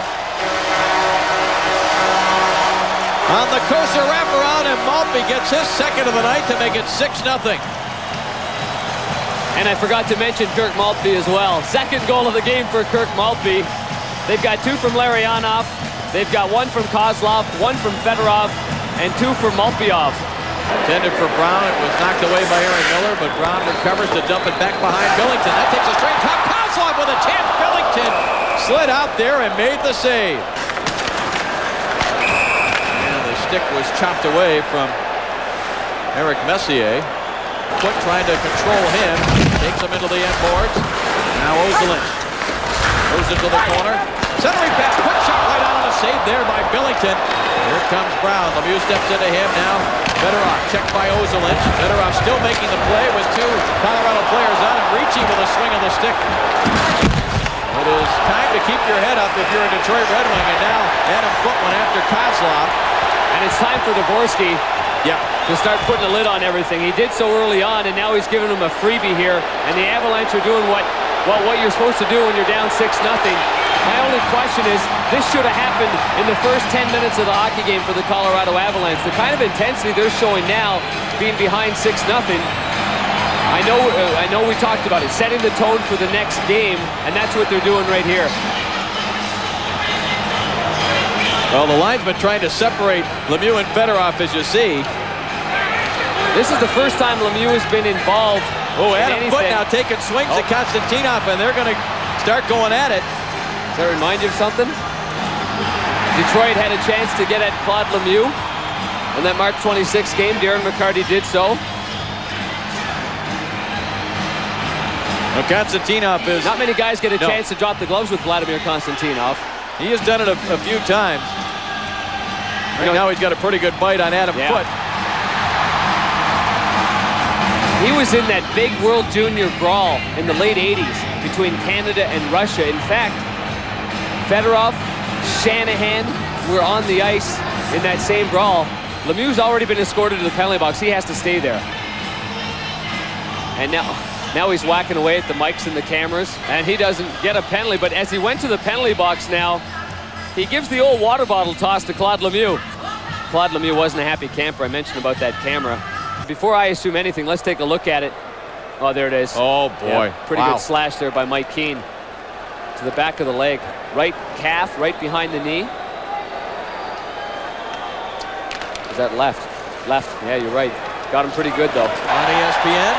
On the Koser wraparound, and Maltby gets his second of the night to make it 6-0. And I forgot to mention Kirk Maltby as well. Second goal of the game for Kirk Maltby. They've got 2 from Larionov. They've got 1 from Kozlov, 1 from Fedorov, and 2 from Maltbyov. Intended for Brown. It was knocked away by Aaron Miller, but Brown recovers to dump it back behind Billington. That takes a straight top. Kozlov with a chance. Billington slid out there and made the save. And the stick was chopped away from Eric Messier. Quick trying to control him. Takes him into the end boards. Now Ozolic goes into the corner. Centering pass. Quick shot right on a save there by Billington. Here comes Brown. Lemieux steps into him now. Fedorov checked by Ozolic. Fedorov still making the play with 2 Colorado players on him. Ricci with a swing of the stick. It is time to keep your head up if you're a Detroit Red Wing. And now Adam Foote went after Kozlov. And it's time for Dvorsky to start putting a lid on everything. He did so early on, and now he's giving him a freebie here. And the Avalanche are doing what you're supposed to do when you're down 6-0. My only question is, this should have happened in the first 10 minutes of the hockey game for the Colorado Avalanche. The kind of intensity they're showing now, being behind 6-0. I know we talked about it, setting the tone for the next game, and that's what they're doing right here. Well, the linesman trying to separate Lemieux and Fedorov, as you see. This is the first time Lemieux has been involved. Oh, Adam Foote now taking swings at Konstantinov, and they're going to start going at it. Does that remind you of something? Detroit had a chance to get at Claude Lemieux in that March 26th game. Darren McCarty did so. Well, Konstantinov is... Not many guys get a chance to drop the gloves with Vladimir Konstantinov. He has done it a few times. Right now he's got a pretty good bite on Adam Foote. He was in that big World Junior brawl in the late 80s between Canada and Russia. In fact, Fedorov, Shanahan were on the ice in that same brawl. Lemieux's already been escorted to the penalty box. He has to stay there. And now he's whacking away at the mics and the cameras, and he doesn't get a penalty. But as he went to the penalty box now, he gives the old water bottle toss to Claude Lemieux. Claude Lemieux wasn't a happy camper. I mentioned about that camera. Before I assume anything, let's take a look at it. Oh, there it is. Oh, boy. Yeah, pretty good slash there by Mike Keane. To the back of the leg. Right calf, right behind the knee. Is that left? Left. Yeah, you're right. Got him pretty good, though. On ESPN.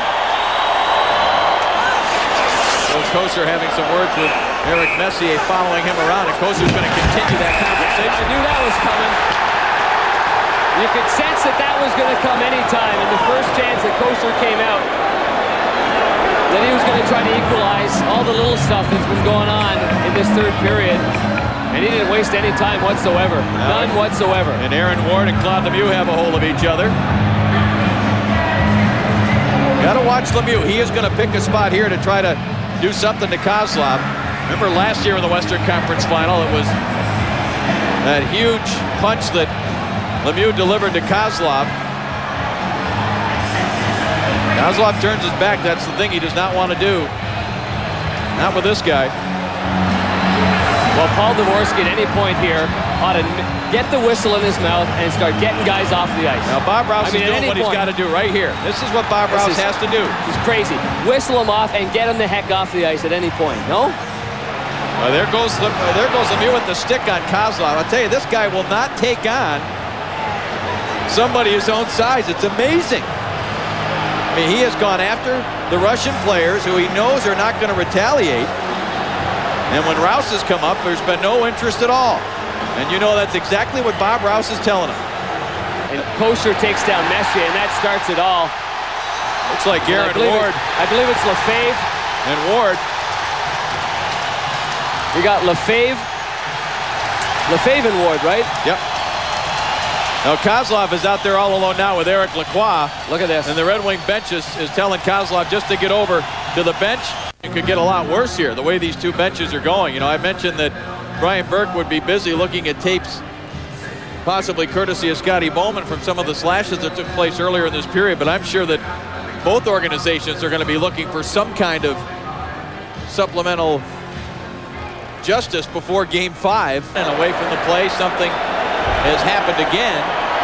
Koser having some words with Eric Messier, following him around, and Koser's going to continue that conversation. Knew that was coming. You could sense that was going to come anytime, and the first chance that Koser came out, that he was going to try to equalize all the little stuff that's been going on in this third period, and he didn't waste any time whatsoever. None whatsoever. And Aaron Ward and Claude Lemieux have a hold of each other. Got to watch Lemieux. He is going to pick a spot here to try to do something to Kozlov. Remember last year in the Western Conference Final, it was that huge punch that Lemieux delivered to Kozlov. Kozlov turns his back. That's the thing he does not want to do. Not with this guy. Well, Paul Dvorsky at any point here ought to get the whistle in his mouth and start getting guys off the ice. Now Bob Rouse is doing what he's got to do right here. This is what Bob Rouse has to do. He's crazy. Whistle him off and get him the heck off the ice at any point. No? Well, there goes Lemieux with the stick on Kozlov. I'll tell you, this guy will not take on somebody his own size. It's amazing. I mean, he has gone after the Russian players who he knows are not going to retaliate. And when Rouse has come up, there's been no interest at all. And you know that's exactly what Bob Rouse is telling him. And Koser takes down Messier, and that starts it all. Looks like Garrett Ward. I believe it's Lefebvre. And Ward. We got Lefebvre and Ward, right? Yep. Now Kozlov is out there all alone now with Eric Lacroix. Look at this. And the Red Wing bench is telling Kozlov just to get over to the bench. It could get a lot worse here, the way these two benches are going. You know, I mentioned that Brian Burke would be busy looking at tapes, possibly courtesy of Scotty Bowman, from some of the slashes that took place earlier in this period, but I'm sure that both organizations are going to be looking for some kind of supplemental justice before Game 5. And away from the play, something has happened again.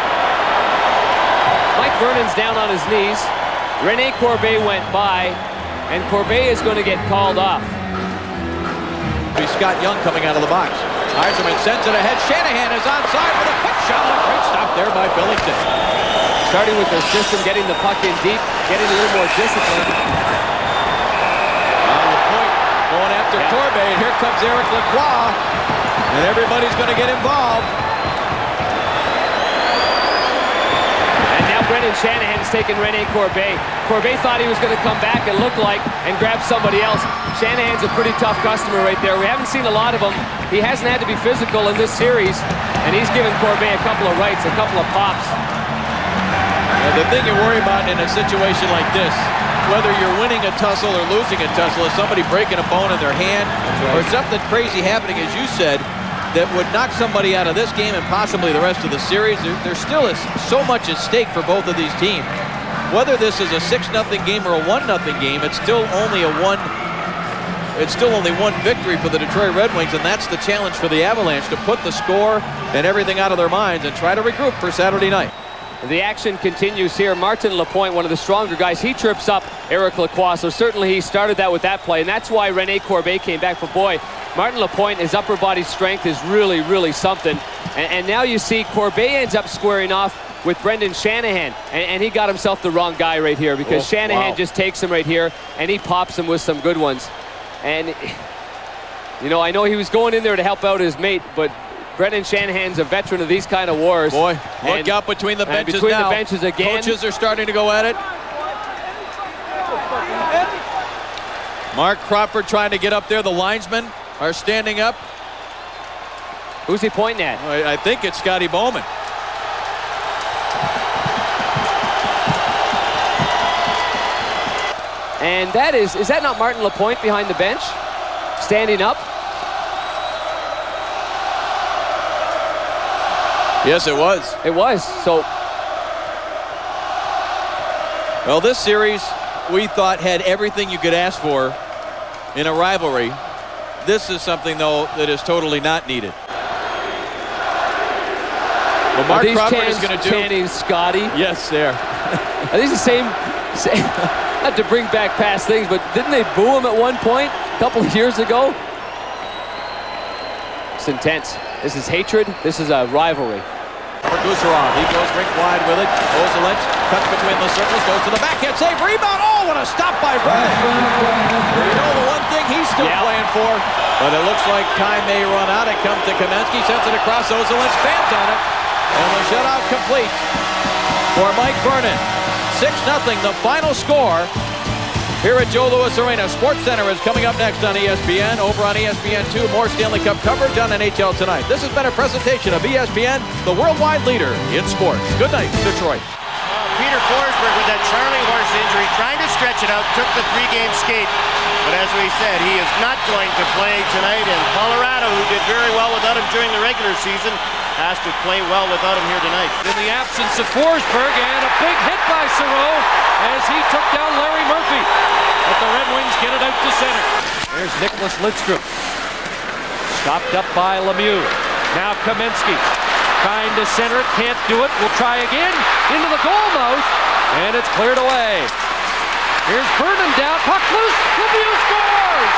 Mike Vernon's down on his knees. Rene Corbet went by, and Corbet is going to get called off. Scott Young coming out of the box. Yzerman sends it ahead. Shanahan is onside with a quick shot. Great stop there by Billington. Starting with their system, getting the puck in deep, getting a little more discipline. On the point, going after Corbet, and here comes Eric Lacroix, and everybody's going to get involved. And now Brendan Shanahan's taking Rene Corbet. Corbet thought he was going to come back and look like and grab somebody else. Shanahan's a pretty tough customer right there. We haven't seen a lot of him. He hasn't had to be physical in this series, and he's given Corbet a couple of rights, a couple of pops. The thing you worry about in a situation like this, whether you're winning a tussle or losing a tussle, is somebody breaking a bone in their hand, or something crazy happening, as you said, that would knock somebody out of this game and possibly the rest of the series. There still is so much at stake for both of these teams. Whether this is a 6-0 game or a 1-0 game, it's still only one victory for the Detroit Red Wings, and that's the challenge for the Avalanche, to put the score and everything out of their minds and try to regroup for Saturday night. The action continues here. Martin Lapointe, one of the stronger guys, he trips up Eric Lacroix, so certainly he started that with that play, and that's why Rene Corbet came back. But boy, Martin Lapointe, his upper body strength is really, really something. And now you see Corbet ends up squaring off with Brendan Shanahan, and he got himself the wrong guy right here, because Shanahan just takes him right here, and he pops him with some good ones. And, you know, I know he was going in there to help out his mate, but Brendan Shanahan's a veteran of these kind of wars. Boy, look out between the benches now. Between the benches again. Coaches are starting to go at it. Mark Crawford trying to get up there. The linesmen are standing up. Who's he pointing at? I think it's Scotty Bowman. And that is that not Martin Lapointe behind the bench? Standing up? Yes, it was. It was. So, well, this series we thought had everything you could ask for in a rivalry. This is something, though, that is totally not needed. What Mark Crawford is going to do. Chanting Scotty. Yes, there. Are these the same not to bring back past things, but didn't they boo him at one point a couple of years ago? It's intense. This is hatred. This is a rivalry. For Gusarov, he goes rink wide with it. Kozlov cuts between the circles, goes to the backhand save, rebound. Oh, what a stop by Vernon. You know the one thing he's still playing for, but it looks like time may run out. It comes to Kamensky, sends it across. Kozlov stands on it, and the shutout complete for Mike Vernon. 6-0, the final score here at Joe Louis Arena. Sports Center is coming up next on ESPN. Over on ESPN2, more Stanley Cup coverage on NHL Tonight. This has been a presentation of ESPN, the worldwide leader in sports. Good night, Detroit. Peter Forsberg with that Charlie horse injury, trying to stretch it out, took the 3-game skate. But as we said, he is not going to play tonight, and Colorado, who did very well without him during the regular season, has to play well without him here tonight. In the absence of Forsberg, and a big hit by Saros as he took down Larry Murphy. But the Red Wings get it out to center. There's Nicholas Lidstrom. Stopped up by Lemieux. Now Kamensky trying to center it, can't do it. We'll try again into the goal mouth, and it's cleared away. Here's Vernon down, puck loose, Lemieux scores!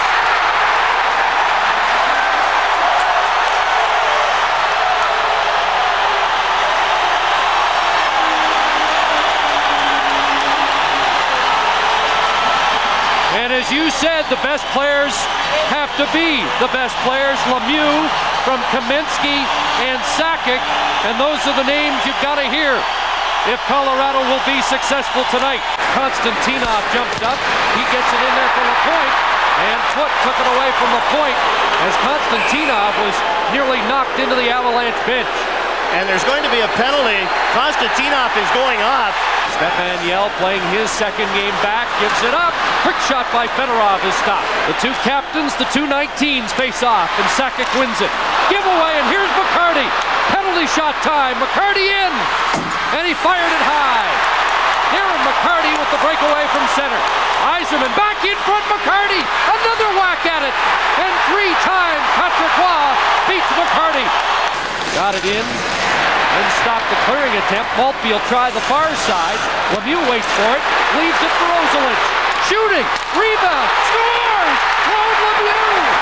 And as you said, the best players have to be the best players. Lemieux from Kamensky and Sakic, and those are the names you've got to hear if Colorado will be successful tonight. Konstantinov jumped up. He gets it in there for Lapointe, and Foote took it away from Lapointe as Konstantinov was nearly knocked into the Avalanche bench. And there's going to be a penalty. Konstantinov is going off. Stefan Yell playing his second game back, gives it up. Quick shot by Fedorov is stopped. The two captains, the two 19s face off, and Sakic wins it. Giveaway, and here's McCarty. Penalty shot time. McCarty in, and he fired it high. Darren McCarty with the breakaway from center. Yzerman back in front. McCarty, another whack at it, and 3-time Patrick Roy beats McCarty. Got it in. Then stop the clearing attempt. Maltby will try the far side. Lemieux waits for it. Leaves it for Kozlov. Shooting. Rebound. Scores! Claude Lemieux!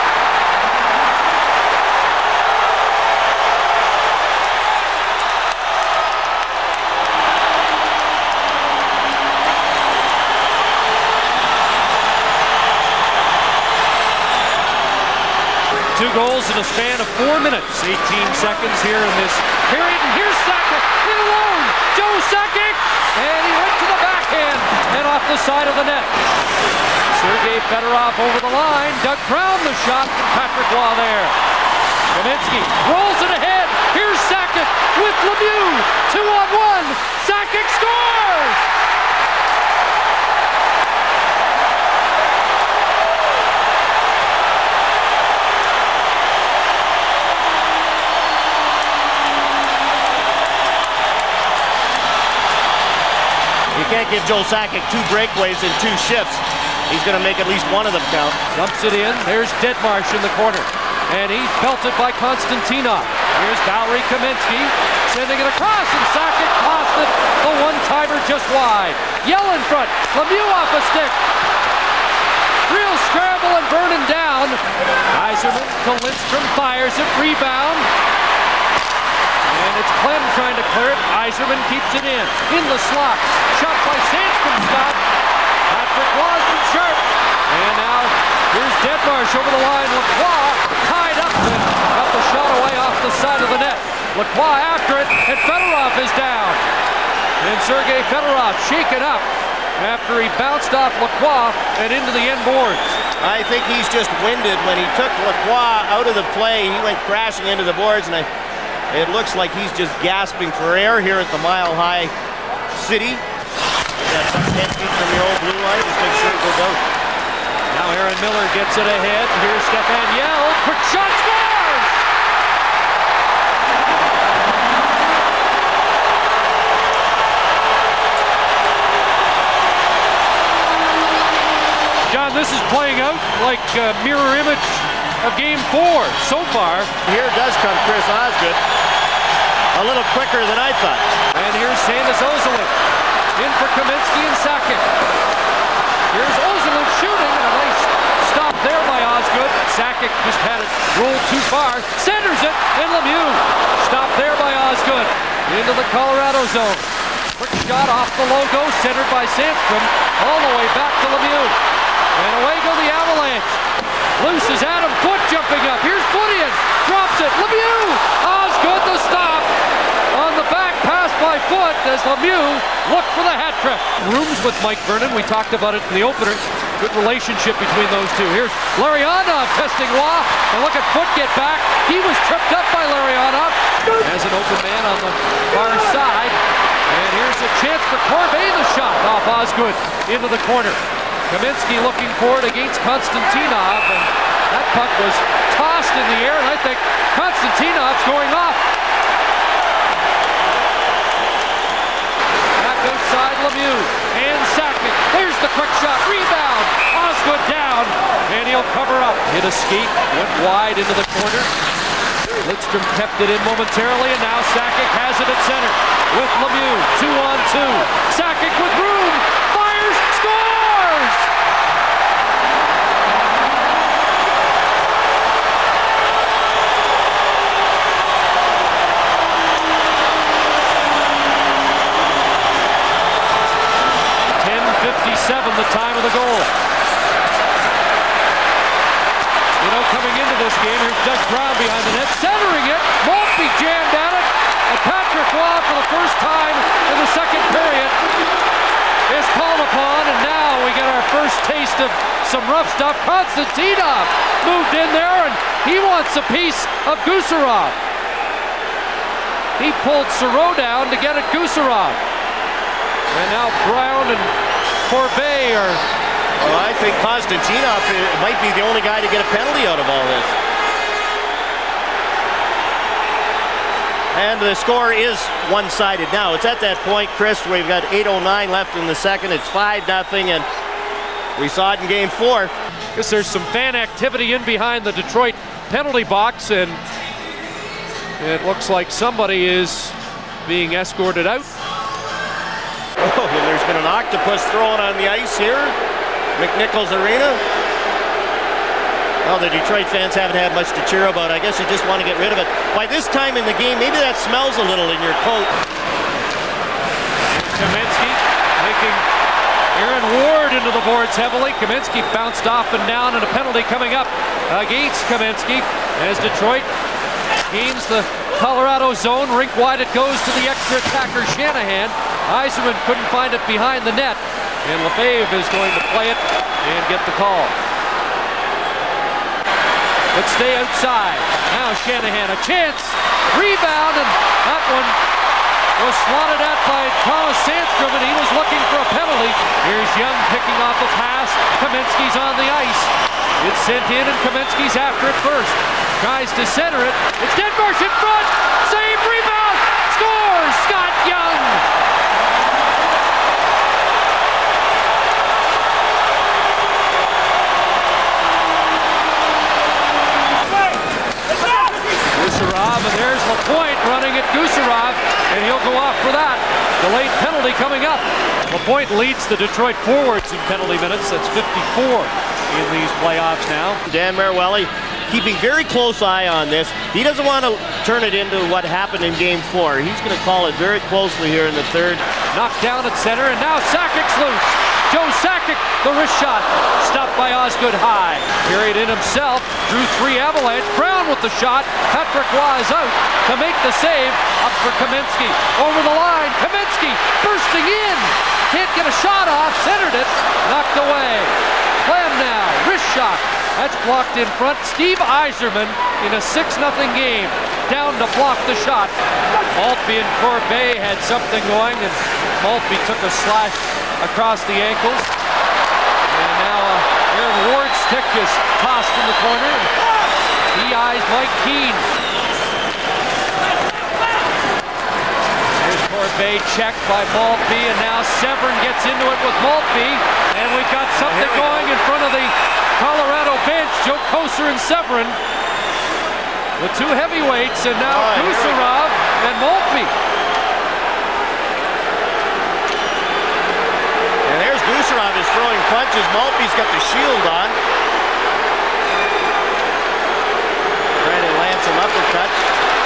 Two goals in a span of 4 minutes. 18 seconds here in this period. And here's Sakic in alone. Joe Sakic. And he went to the backhand and off the side of the net. Sergei Fedorov over the line. Doug Brown the shot. Patrick Roy there. Kaminsky rolls it ahead. Here's Sakic with Lemieux. 2-on-1. Sakic scores! You can't give Joe Sakic 2 breakaways in 2 shifts. He's going to make at least one of them count. Dumps it in. There's Deadmarsh in the corner. And he's belted by Konstantinov. Here's Valery Kaminsky sending it across, and Sakic tossed it. The one-timer just wide. Yell in front. Lemieux off a stick. Real scramble and Vernon down. Yzerman to Lindstrom, fires it. Rebound. And it's Clem trying to clear it. Yzerman keeps it in the slot. Shot by Sandstrom stopped. Patrick Roy's been sharp. And now here's Deadmarsh over the line. Lacroix tied up and got the shot away off the side of the net. Lacroix after it, and Fedorov is down. And Sergei Fedorov shaken up after he bounced off Lacroix and into the end boards. I think he's just winded. When he took Lacroix out of the play, he went crashing into the boards, and it looks like he's just gasping for air here at the Mile High City. Got some 10 feet from the old blue line. Just make sure it goes out. Now Aaron Miller gets it ahead. Here's Stefan Yell. Quick shot, scores! John, this is playing out like a mirror image of Game 4 so far. Here does come Chris Osgood. A little quicker than I thought. And here's Sandis Ozolin. In for Kaminsky and Sakic. Here's Ozolin shooting, and a nice stop there by Osgood. Sakic just had it rolled too far. Centers it, and Lemieux. Stop there by Osgood. Into the Colorado zone. Quick shot off the logo, centered by Sandstrom. All the way back to Lemieux. And away go the Avalanche. Loose is Adam Foote jumping up. Here's Foote in. Drops it. Lemieux. Osgood the stop. On the back pass by Foote as Lemieux looked for the hat trick. Rooms with Mike Vernon. We talked about it in the opener. Good relationship between those two. Here's Larionov testing Roy. And look at Foote get back. He was tripped up by Larionov. Has an open man on the far side. And here's a chance for Corbeil the shot off Osgood into the corner. Kaminsky looking for it against Konstantinov, and that puck was tossed in the air, and I think Konstantinov's going off. Back outside Lemieux, and Sakic. There's the quick shot, rebound. Osgood down, and he'll cover up. Hit a skate, went wide into the corner. Lidstrom kept it in momentarily, and now Sakic has it at center with Lemieux. 2-on-2. Sakic with room, fires, scores! The time of the goal. You know, coming into this game, here's Doug Brown behind the net, centering it. Maltby jammed at it, and Patrick Roy, for the first time in the second period, is called upon, and now we get our first taste of some rough stuff. Konstantinov moved in there, and he wants a piece of Gusarov. He pulled Soro down to get at Gusarov. And now Brown and Corbet are... Well, I think Konstantinov might be the only guy to get a penalty out of all this. And the score is one-sided now. It's at that point, Chris, we've got 8:09 left in the second. It's 5-0, and we saw it in Game 4. Guess there's some fan activity in behind the Detroit penalty box, and it looks like somebody is being escorted out. Oh, and there's been an octopus thrown on the ice here. McNichols Arena. Well, the Detroit fans haven't had much to cheer about. I guess you just want to get rid of it. By this time in the game, maybe that smells a little in your coat. Kaminsky making Aaron Ward into the boards heavily. Kaminsky bounced off and down, and a penalty coming up against Kaminsky as Detroit gains the Colorado zone. Rink wide it goes to the extra attacker Shanahan. Yzerman couldn't find it behind the net, and Lefebvre is going to play it and get the call. But stay outside. Now Shanahan, a chance. Rebound, and that one was swatted at by Thomas Sandstrom, and he was looking for a penalty. Here's Young picking off a pass. Kaminsky's on the ice. It's sent in, and Kaminsky's after it first. Tries to center it. It's Denmarsh in front. Save, rebound, scores! Scott Young! Gusarov, and there's Lapointe running at Gusarov, and he'll go off for that. Delayed penalty coming up. Lapointe leads the Detroit forwards in penalty minutes. That's 54 in these playoffs now. Dan Maruelli keeping very close eye on this. He doesn't want to turn it into what happened in Game 4. He's going to call it very closely here in the third. Knocked down at center, and now Sakic's loose. Joe Sakic, the wrist shot, stopped by Osgood High. Carried in himself, drew 3 Avalanche. Brown with the shot. Patrick Waugh is out to make the save. Up for Kaminsky. Over the line, Kaminsky bursting in. Can't get a shot off, centered it, knocked away. Clem now, wrist shot. That's blocked in front. Steve Yzerman in a 6-0 game, down to block the shot. Maltby and Corbet had something going, and Maltby took a slash across the ankles. And now Aaron Ward's stick is tossed in the corner. He eyes Mike Keane. Here's Corbet checked by Maltby, and now Severin gets into it with Maltby. And we got something going in front of the Colorado bench. Joe Kocur and Severin, the 2 heavyweights, and now Gusarov and Maltby. And there's Gusarov is throwing punches. Maltby's got the shield on. Trying to land some uppercuts.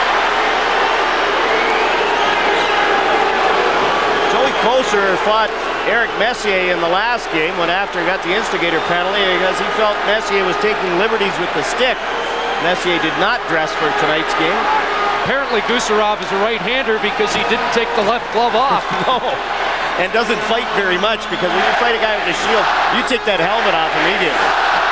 Joey Kocur fought Eric Messier in the last game when after he got the instigator penalty because he felt Messier was taking liberties with the stick. Messier did not dress for tonight's game. Apparently Gusarov is a right-hander because he didn't take the left glove off. No, and doesn't fight very much because when you fight a guy with a shield, you take that helmet off immediately.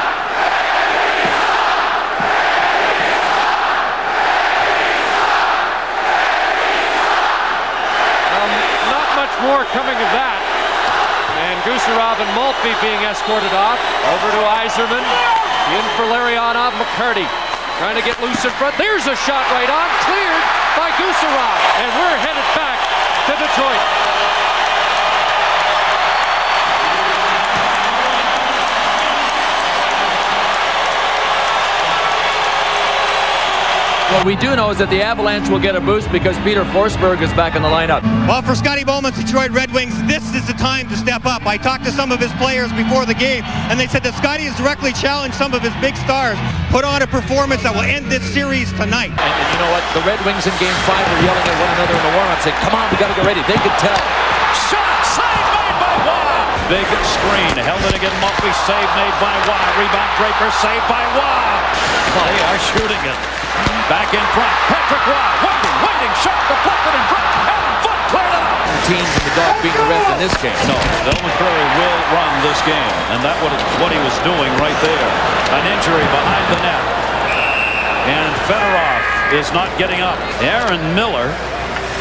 Not much more coming of that. And Gusarov and Maltby being escorted off. Over to Yzerman. In for Larionov. McCarty trying to get loose in front. There's a shot right on. Cleared by Gusarov. And we're headed back to Detroit. What we do know is that the Avalanche will get a boost because Peter Forsberg is back in the lineup. Well, for Scotty Bowman's Detroit Red Wings, this is the time to step up. I talked to some of his players before the game, and they said that Scotty has directly challenged some of his big stars, put on a performance that will end this series tonight. And you know what? The Red Wings in Game 5 were yelling at one another in the warm-up saying, come on, we got to get ready. They could tell. Shot, save made by Waugh. Big screen, held it again. Maltby, save made by Waugh. Rebound Draper, saved by Waugh. They are shooting it. Back in front, Patrick Waugh, waiting, shot deflected in front, and foot cleared up. Teams and the dog being the refs in this game. No, Bill McCreary will run this game, and that was what he was doing right there. An injury behind the net, and Fedorov is not getting up. Aaron Miller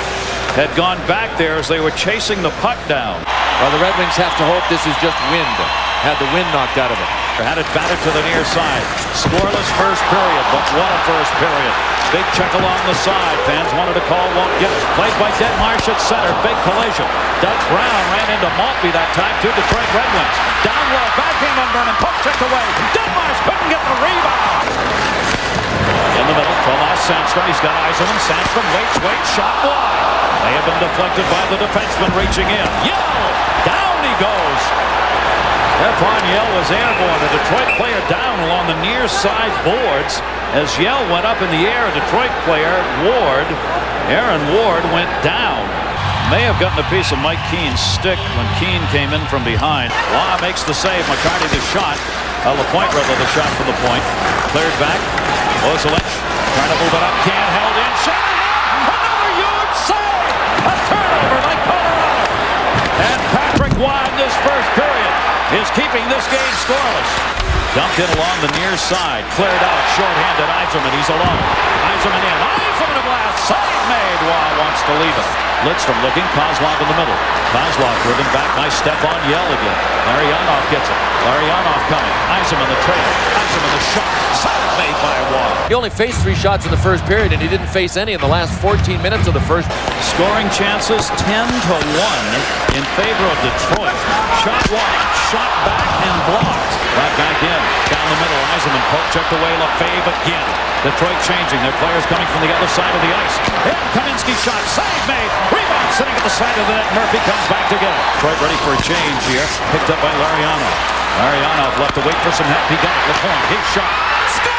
had gone back there as they were chasing the puck down. Well, the Red Wings have to hope this is just wind. Had the wind knocked out of it. Had it batted to the near side. Scoreless first period, but what a first period. Big check along the side. Fans wanted to call, won't get it. Played by Denmarsh at center. Big collision. Doug Brown ran into Maltby that time to Detroit Red Wings. Down low, backhand on Vernon. Puck checked away. Denmarsh couldn't get the rebound. In the middle, Tomas Sandstrom. He's got Yzerman. Sandstrom waits, shot wide. They have been deflected by the defenseman reaching in. Yell! Down he goes. Stefan Yell was airborne. A Detroit player down along the near side boards. As Yell went up in the air, a Detroit player, Aaron Ward, went down. May have gotten a piece of Mike Keane's stick when Keane came in from behind. Law makes the save. McCarty the shot. LaPointe rather the shot from the point. Cleared back. Kozlov trying to move it up. Can't held in. Shanahan! Another huge save! A turnover by Colorado. And Patrick Waugh in this first period is keeping this game scoreless. Dumped in along the near side. Cleared out. Short-handed Yzerman. He's alone. Yzerman in. Yzerman a blast. Save made. Waugh wants to leave it. Lidstrom looking. Kozlov in the middle. Kozlov driven back by Stefan Yell again. Larionov gets it. Larionov coming. Yzerman the trailer. Yzerman the shot. Save made by Waugh. He only faced 3 shots in the first period, and he didn't face any in the last 14 minutes of the first. Scoring chances 10-1 in favor of Detroit. Shot wide. Shot back and blocked. Right back in. Down the middle. Yzerman poke checked away. Lefebvre again. Detroit changing. Their players coming from the other side of the ice. And Kaminsky shot. Save made. Rebound sitting at the side of the net. Murphy comes back to get it. Detroit ready for a change here. Picked up by Larionov. Larionov left to wait for some help. He got it. LaPointe. His shot. Score!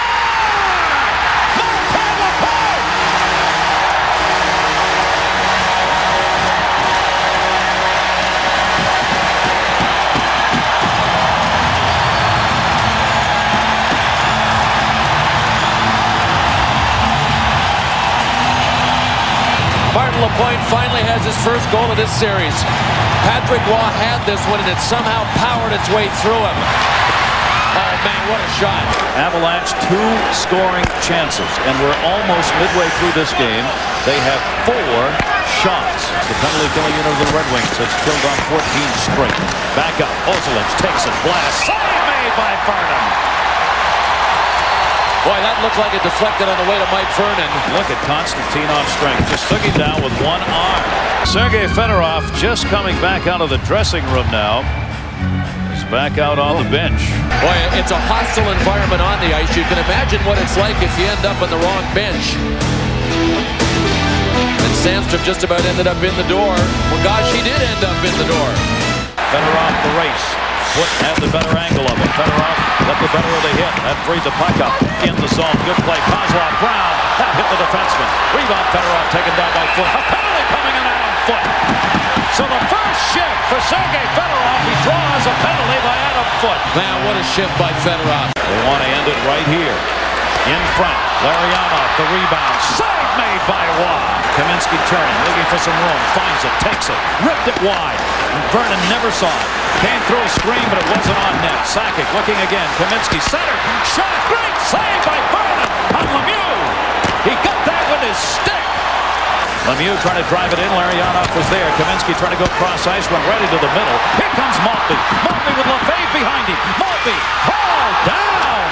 LaPointe finally has his first goal of this series. Patrick Waugh had this one, and it somehow powered its way through him. Oh, man, what a shot. Avalanche 2 scoring chances, and we're almost midway through this game. They have 4 shots. The penalty killing unit of the Red Wings has killed on 14 straight. Back up. Kozlov takes it. Blast. Save made by Vernon. Boy, that looked like it deflected on the way to Mike Vernon. Look at Konstantinov's strength. Just took him down with one arm. Sergei Fedorov just coming back out of the dressing room now. He's back out on the bench. Boy, it's a hostile environment on the ice. You can imagine what it's like if you end up on the wrong bench. And Sandstrom just about ended up in the door. Well, gosh, he did end up in the door. Fedorov the race. Foot had the better angle of it. Fedorov got the better of the hit. That freed the puck up in the zone. Good play. Kozlov, Brown. That hit the defenseman. Rebound. Fedorov taken down by Foot. A penalty coming in Adam Foot. So the first shift for Sergei Fedorov. He draws a penalty by Adam Foot. Man, what a shift by Fedorov. They want to end it right here. In front. Larionov, the rebound. Save made by Waugh. Kaminsky turning, looking for some room. Finds it, takes it, ripped it wide. Vernon never saw it. Came through a screen, but it wasn't on net. Sakic looking again. Kaminsky centered. Shot. Great save by Vernon on Lemieux. He got that with his stick. Lemieux trying to drive it in. Larionov was there. Kaminsky trying to go cross ice. Went right into the middle. Here comes Maltby. Maltby with Lefebvre behind him. Maltby hauled down.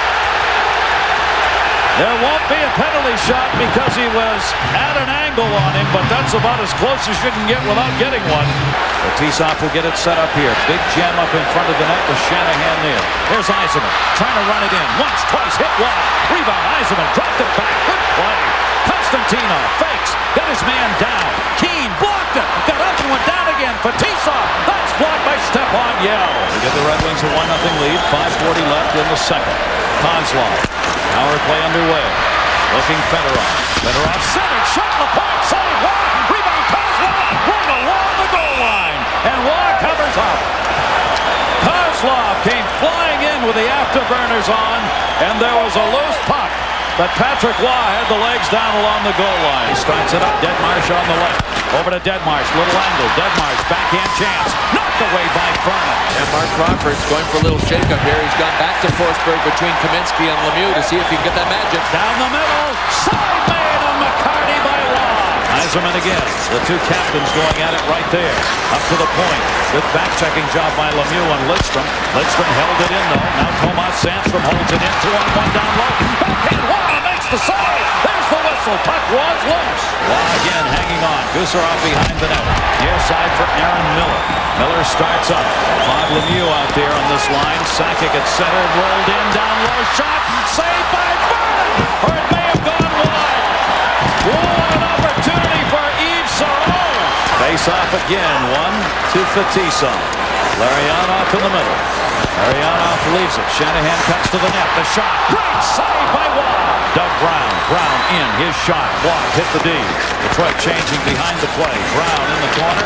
There won't be a penalty shot because he was at an angle on him, but that's about as close as you can get without getting one. Apiece will get it set up here. Big jam up in front of the net with Shanahan there. Here's Yzerman trying to run it in. Once, twice, hit wide. Rebound, Yzerman dropped it back. Good play. Konstantinov fakes. Got his man down. Keane blocked it. Got up and went down again. Apiece. That's blocked by Stefan Yell. They give the Red Wings a 1-0 lead. 5:40 left in the second. Kozlov. Power play underway. Looking Fedorov. Fedorov centered. Shot LaPointe. Save. Waugh. Rebound. Kozlov. Right along the goal line. And Waugh covers up. Kozlov came flying in with the afterburners on. And there was a loose puck. But Patrick Waugh had the legs down along the goal line. He starts it up. Denmarsh on the left. Over to Denmarsh. Little angle. Denmarsh. Backhand chance. Knocked away by Vernon. And Mark Crawford's going for a little shakeup here. He's gone back to Forsberg between Kaminsky and Lemieux to see if he can get that magic. Down the middle. Side made on McCarty by Waugh. Yzerman again. The two captains going at it right there. Up to the point. Good back-checking job by Lemieux on Lidstrom. Lidstrom held it in, though. Now Tomas Sandstrom holds it in. 2-on-1 down low. Backhand. Waugh makes the save. There's the whistle. Puck was loose. Waugh again hanging on. Gusarov behind the net. Near side for Aaron Miller. Miller starts up. Claude Lemieux out there on this line. Sakic at center. Rolled in. Down low. Shot. Saved by Vernon. Or it may have gone wide. What an opportunity for Yves Saron. Face off again. 1 to Fetisov. Larionov in the middle. Larionov leaves it. Shanahan cuts to the net. The shot. Great save by Waugh. Doug Brown. Brown in. His shot. Waugh hit the D. Detroit changing behind the play. Brown in the corner.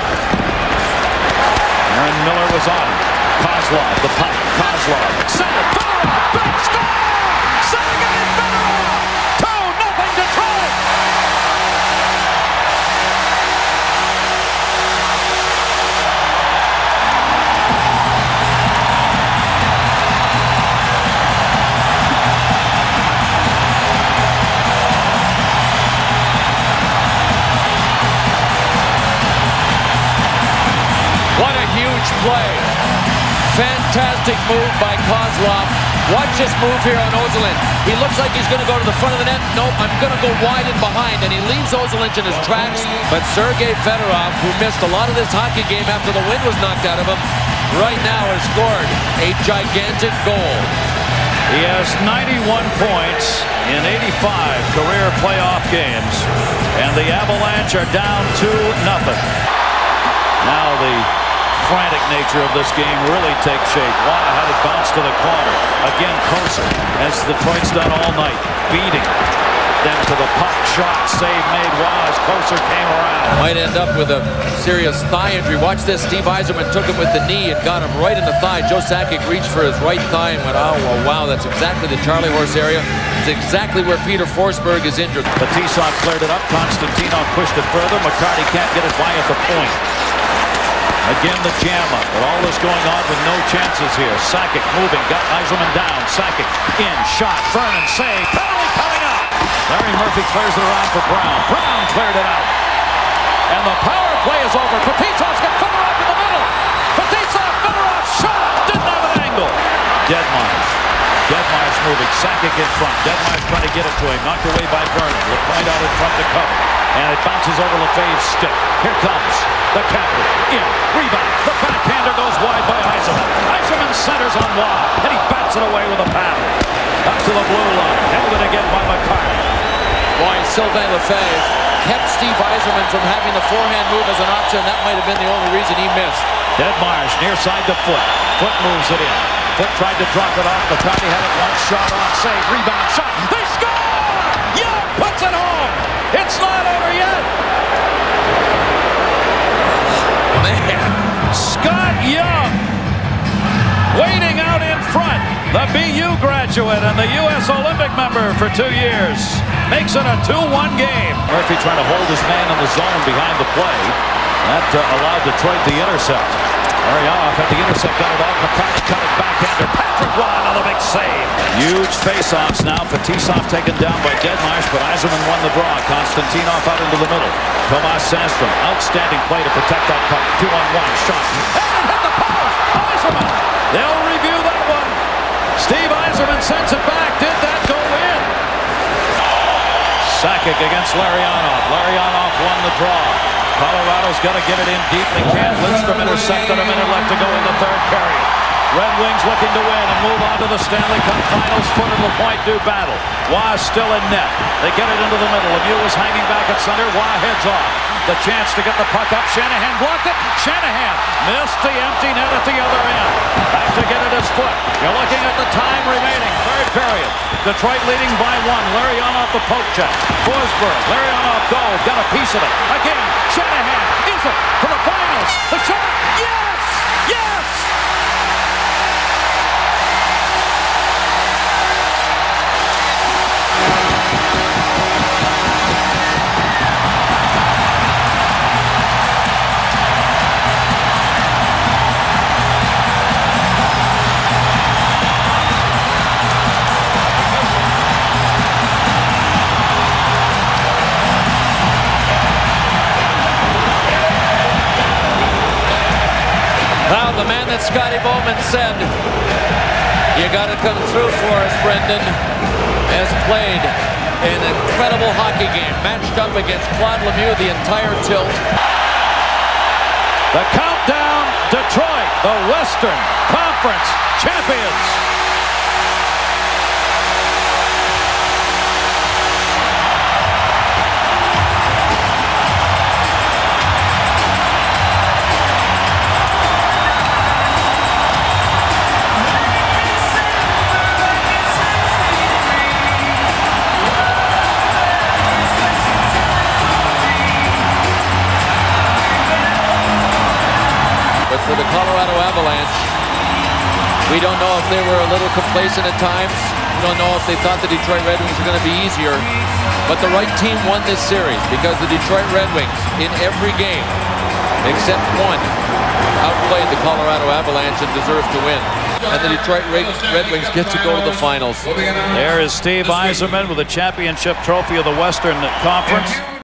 Aaron Miller was on him. Kozlov. The puck. Kozlov. Center. Fedorov. Back score. Sergei Fedorov. 2-0 Detroit. What a huge play. Fantastic move by Kozlov. Watch this move here on Ozolin. He looks like he's going to go to the front of the net. Nope, I'm going to go wide and behind. And he leaves Ozolin in his tracks. But Sergei Fedorov, who missed a lot of this hockey game after the wind was knocked out of him, right now has scored a gigantic goal. He has 91 points in 85 career playoff games. And the Avalanche are down 2-0. Now the frantic nature of this game really takes shape. Waugh had it bounce to the corner. Again, Kosar, as Detroit's done all night, beating them to the puck. Shot, save made. Waugh as Kosar came around. Might end up with a serious thigh injury. Watch this. Steve Yzerman took him with the knee and got him right in the thigh. Joe Sakic reached for his right thigh and went, oh, well, wow, that's exactly the Charlie horse area. It's exactly where Peter Forsberg is injured. Fetisov cleared it up. Konstantinov pushed it further. McCarty can't get it by at the point. Again, the jam up. But all this going on with no chances here. Sakic moving. Got Yzerman down. Sakic in. Shot. Vernon save. Penalty coming up. Larry Murphy clears it around for Brown. Brown cleared it out. And the power play is over. Fetisov's got Fedorov in the middle. Fetisov. Fedorov shot. Didn't have an angle. Deadmeyer's moving. Sakic in front. Deadmeyer's trying to get it to him. Knocked away by Vernon. LaPointe out in front to cover. And it bounces over Lefebvre's stick. Here comes the captain. In. Rebound. The backhander goes wide by Yzerman. Yzerman centers on Waugh. And he bats it away with a paddle. Up to the blue line. Held it again by McCarty. Boy, Sylvain Lefebvre kept Steve Yzerman from having the forehand move as an option. That might have been the only reason he missed. Deadmeyer's near side to Foot. Foot moves it in. Foot tried to drop it off. McCarty had it one shot on save. Rebound shot. They score! Young puts it home. It's not over yet. Man. Scott Young waiting out in front. The BU graduate and the U.S. Olympic member for 2 years. Makes it a 2-1 game. Murphy trying to hold his man in the zone behind the play. That allowed Detroit the intercept. Larionov had the intercept on it off. McCarty cut it backhander. Patrick Waugh on the big save. Huge face-offs now. Fetisov taken down by Deadmeyers, but Yzerman won the draw. Konstantinov out into the middle. Tomas Sandstrom, outstanding play to protect that puck. 2-on-1 shot. And it hit the post. Yzerman. They'll review that one. Steve Yzerman sends it back. Did that go in? Sakic against Larionov. Larionov won the draw. Colorado's got to get it in deep. They can't. Lidstrom intercepted. A minute left to go in the third period. Red Wings looking to win and move on to the Stanley Cup Finals. Foot and LaPointe do battle. Waugh still in net. They get it into the middle. Lemieux was hanging back at center. Waugh heads off. The chance to get the puck up. Shanahan blocked it. Shanahan missed the empty net at the other end. Back to get it his foot. You're looking at the time remaining. Third period. Detroit leading by 1. Larionov the poke check. Forsberg. Larionov goal. Got a piece of it. Again. Shanahan. Is it for the finals? The shot. Yes! Yes! the man that Scotty Bowman said, you got to come through for us, Brendan, has played an incredible hockey game, matched up against Claude Lemieux the entire tilt. The countdown, Detroit, the Western Conference champions. For the Colorado Avalanche, we don't know if they were a little complacent at times. We don't know if they thought the Detroit Red Wings were going to be easier. But the right team won this series because the Detroit Red Wings, in every game, except one, outplayed the Colorado Avalanche and deserved to win. And the Detroit Red Wings get to go to the finals. There is Steve Yzerman with the championship trophy of the Western Conference.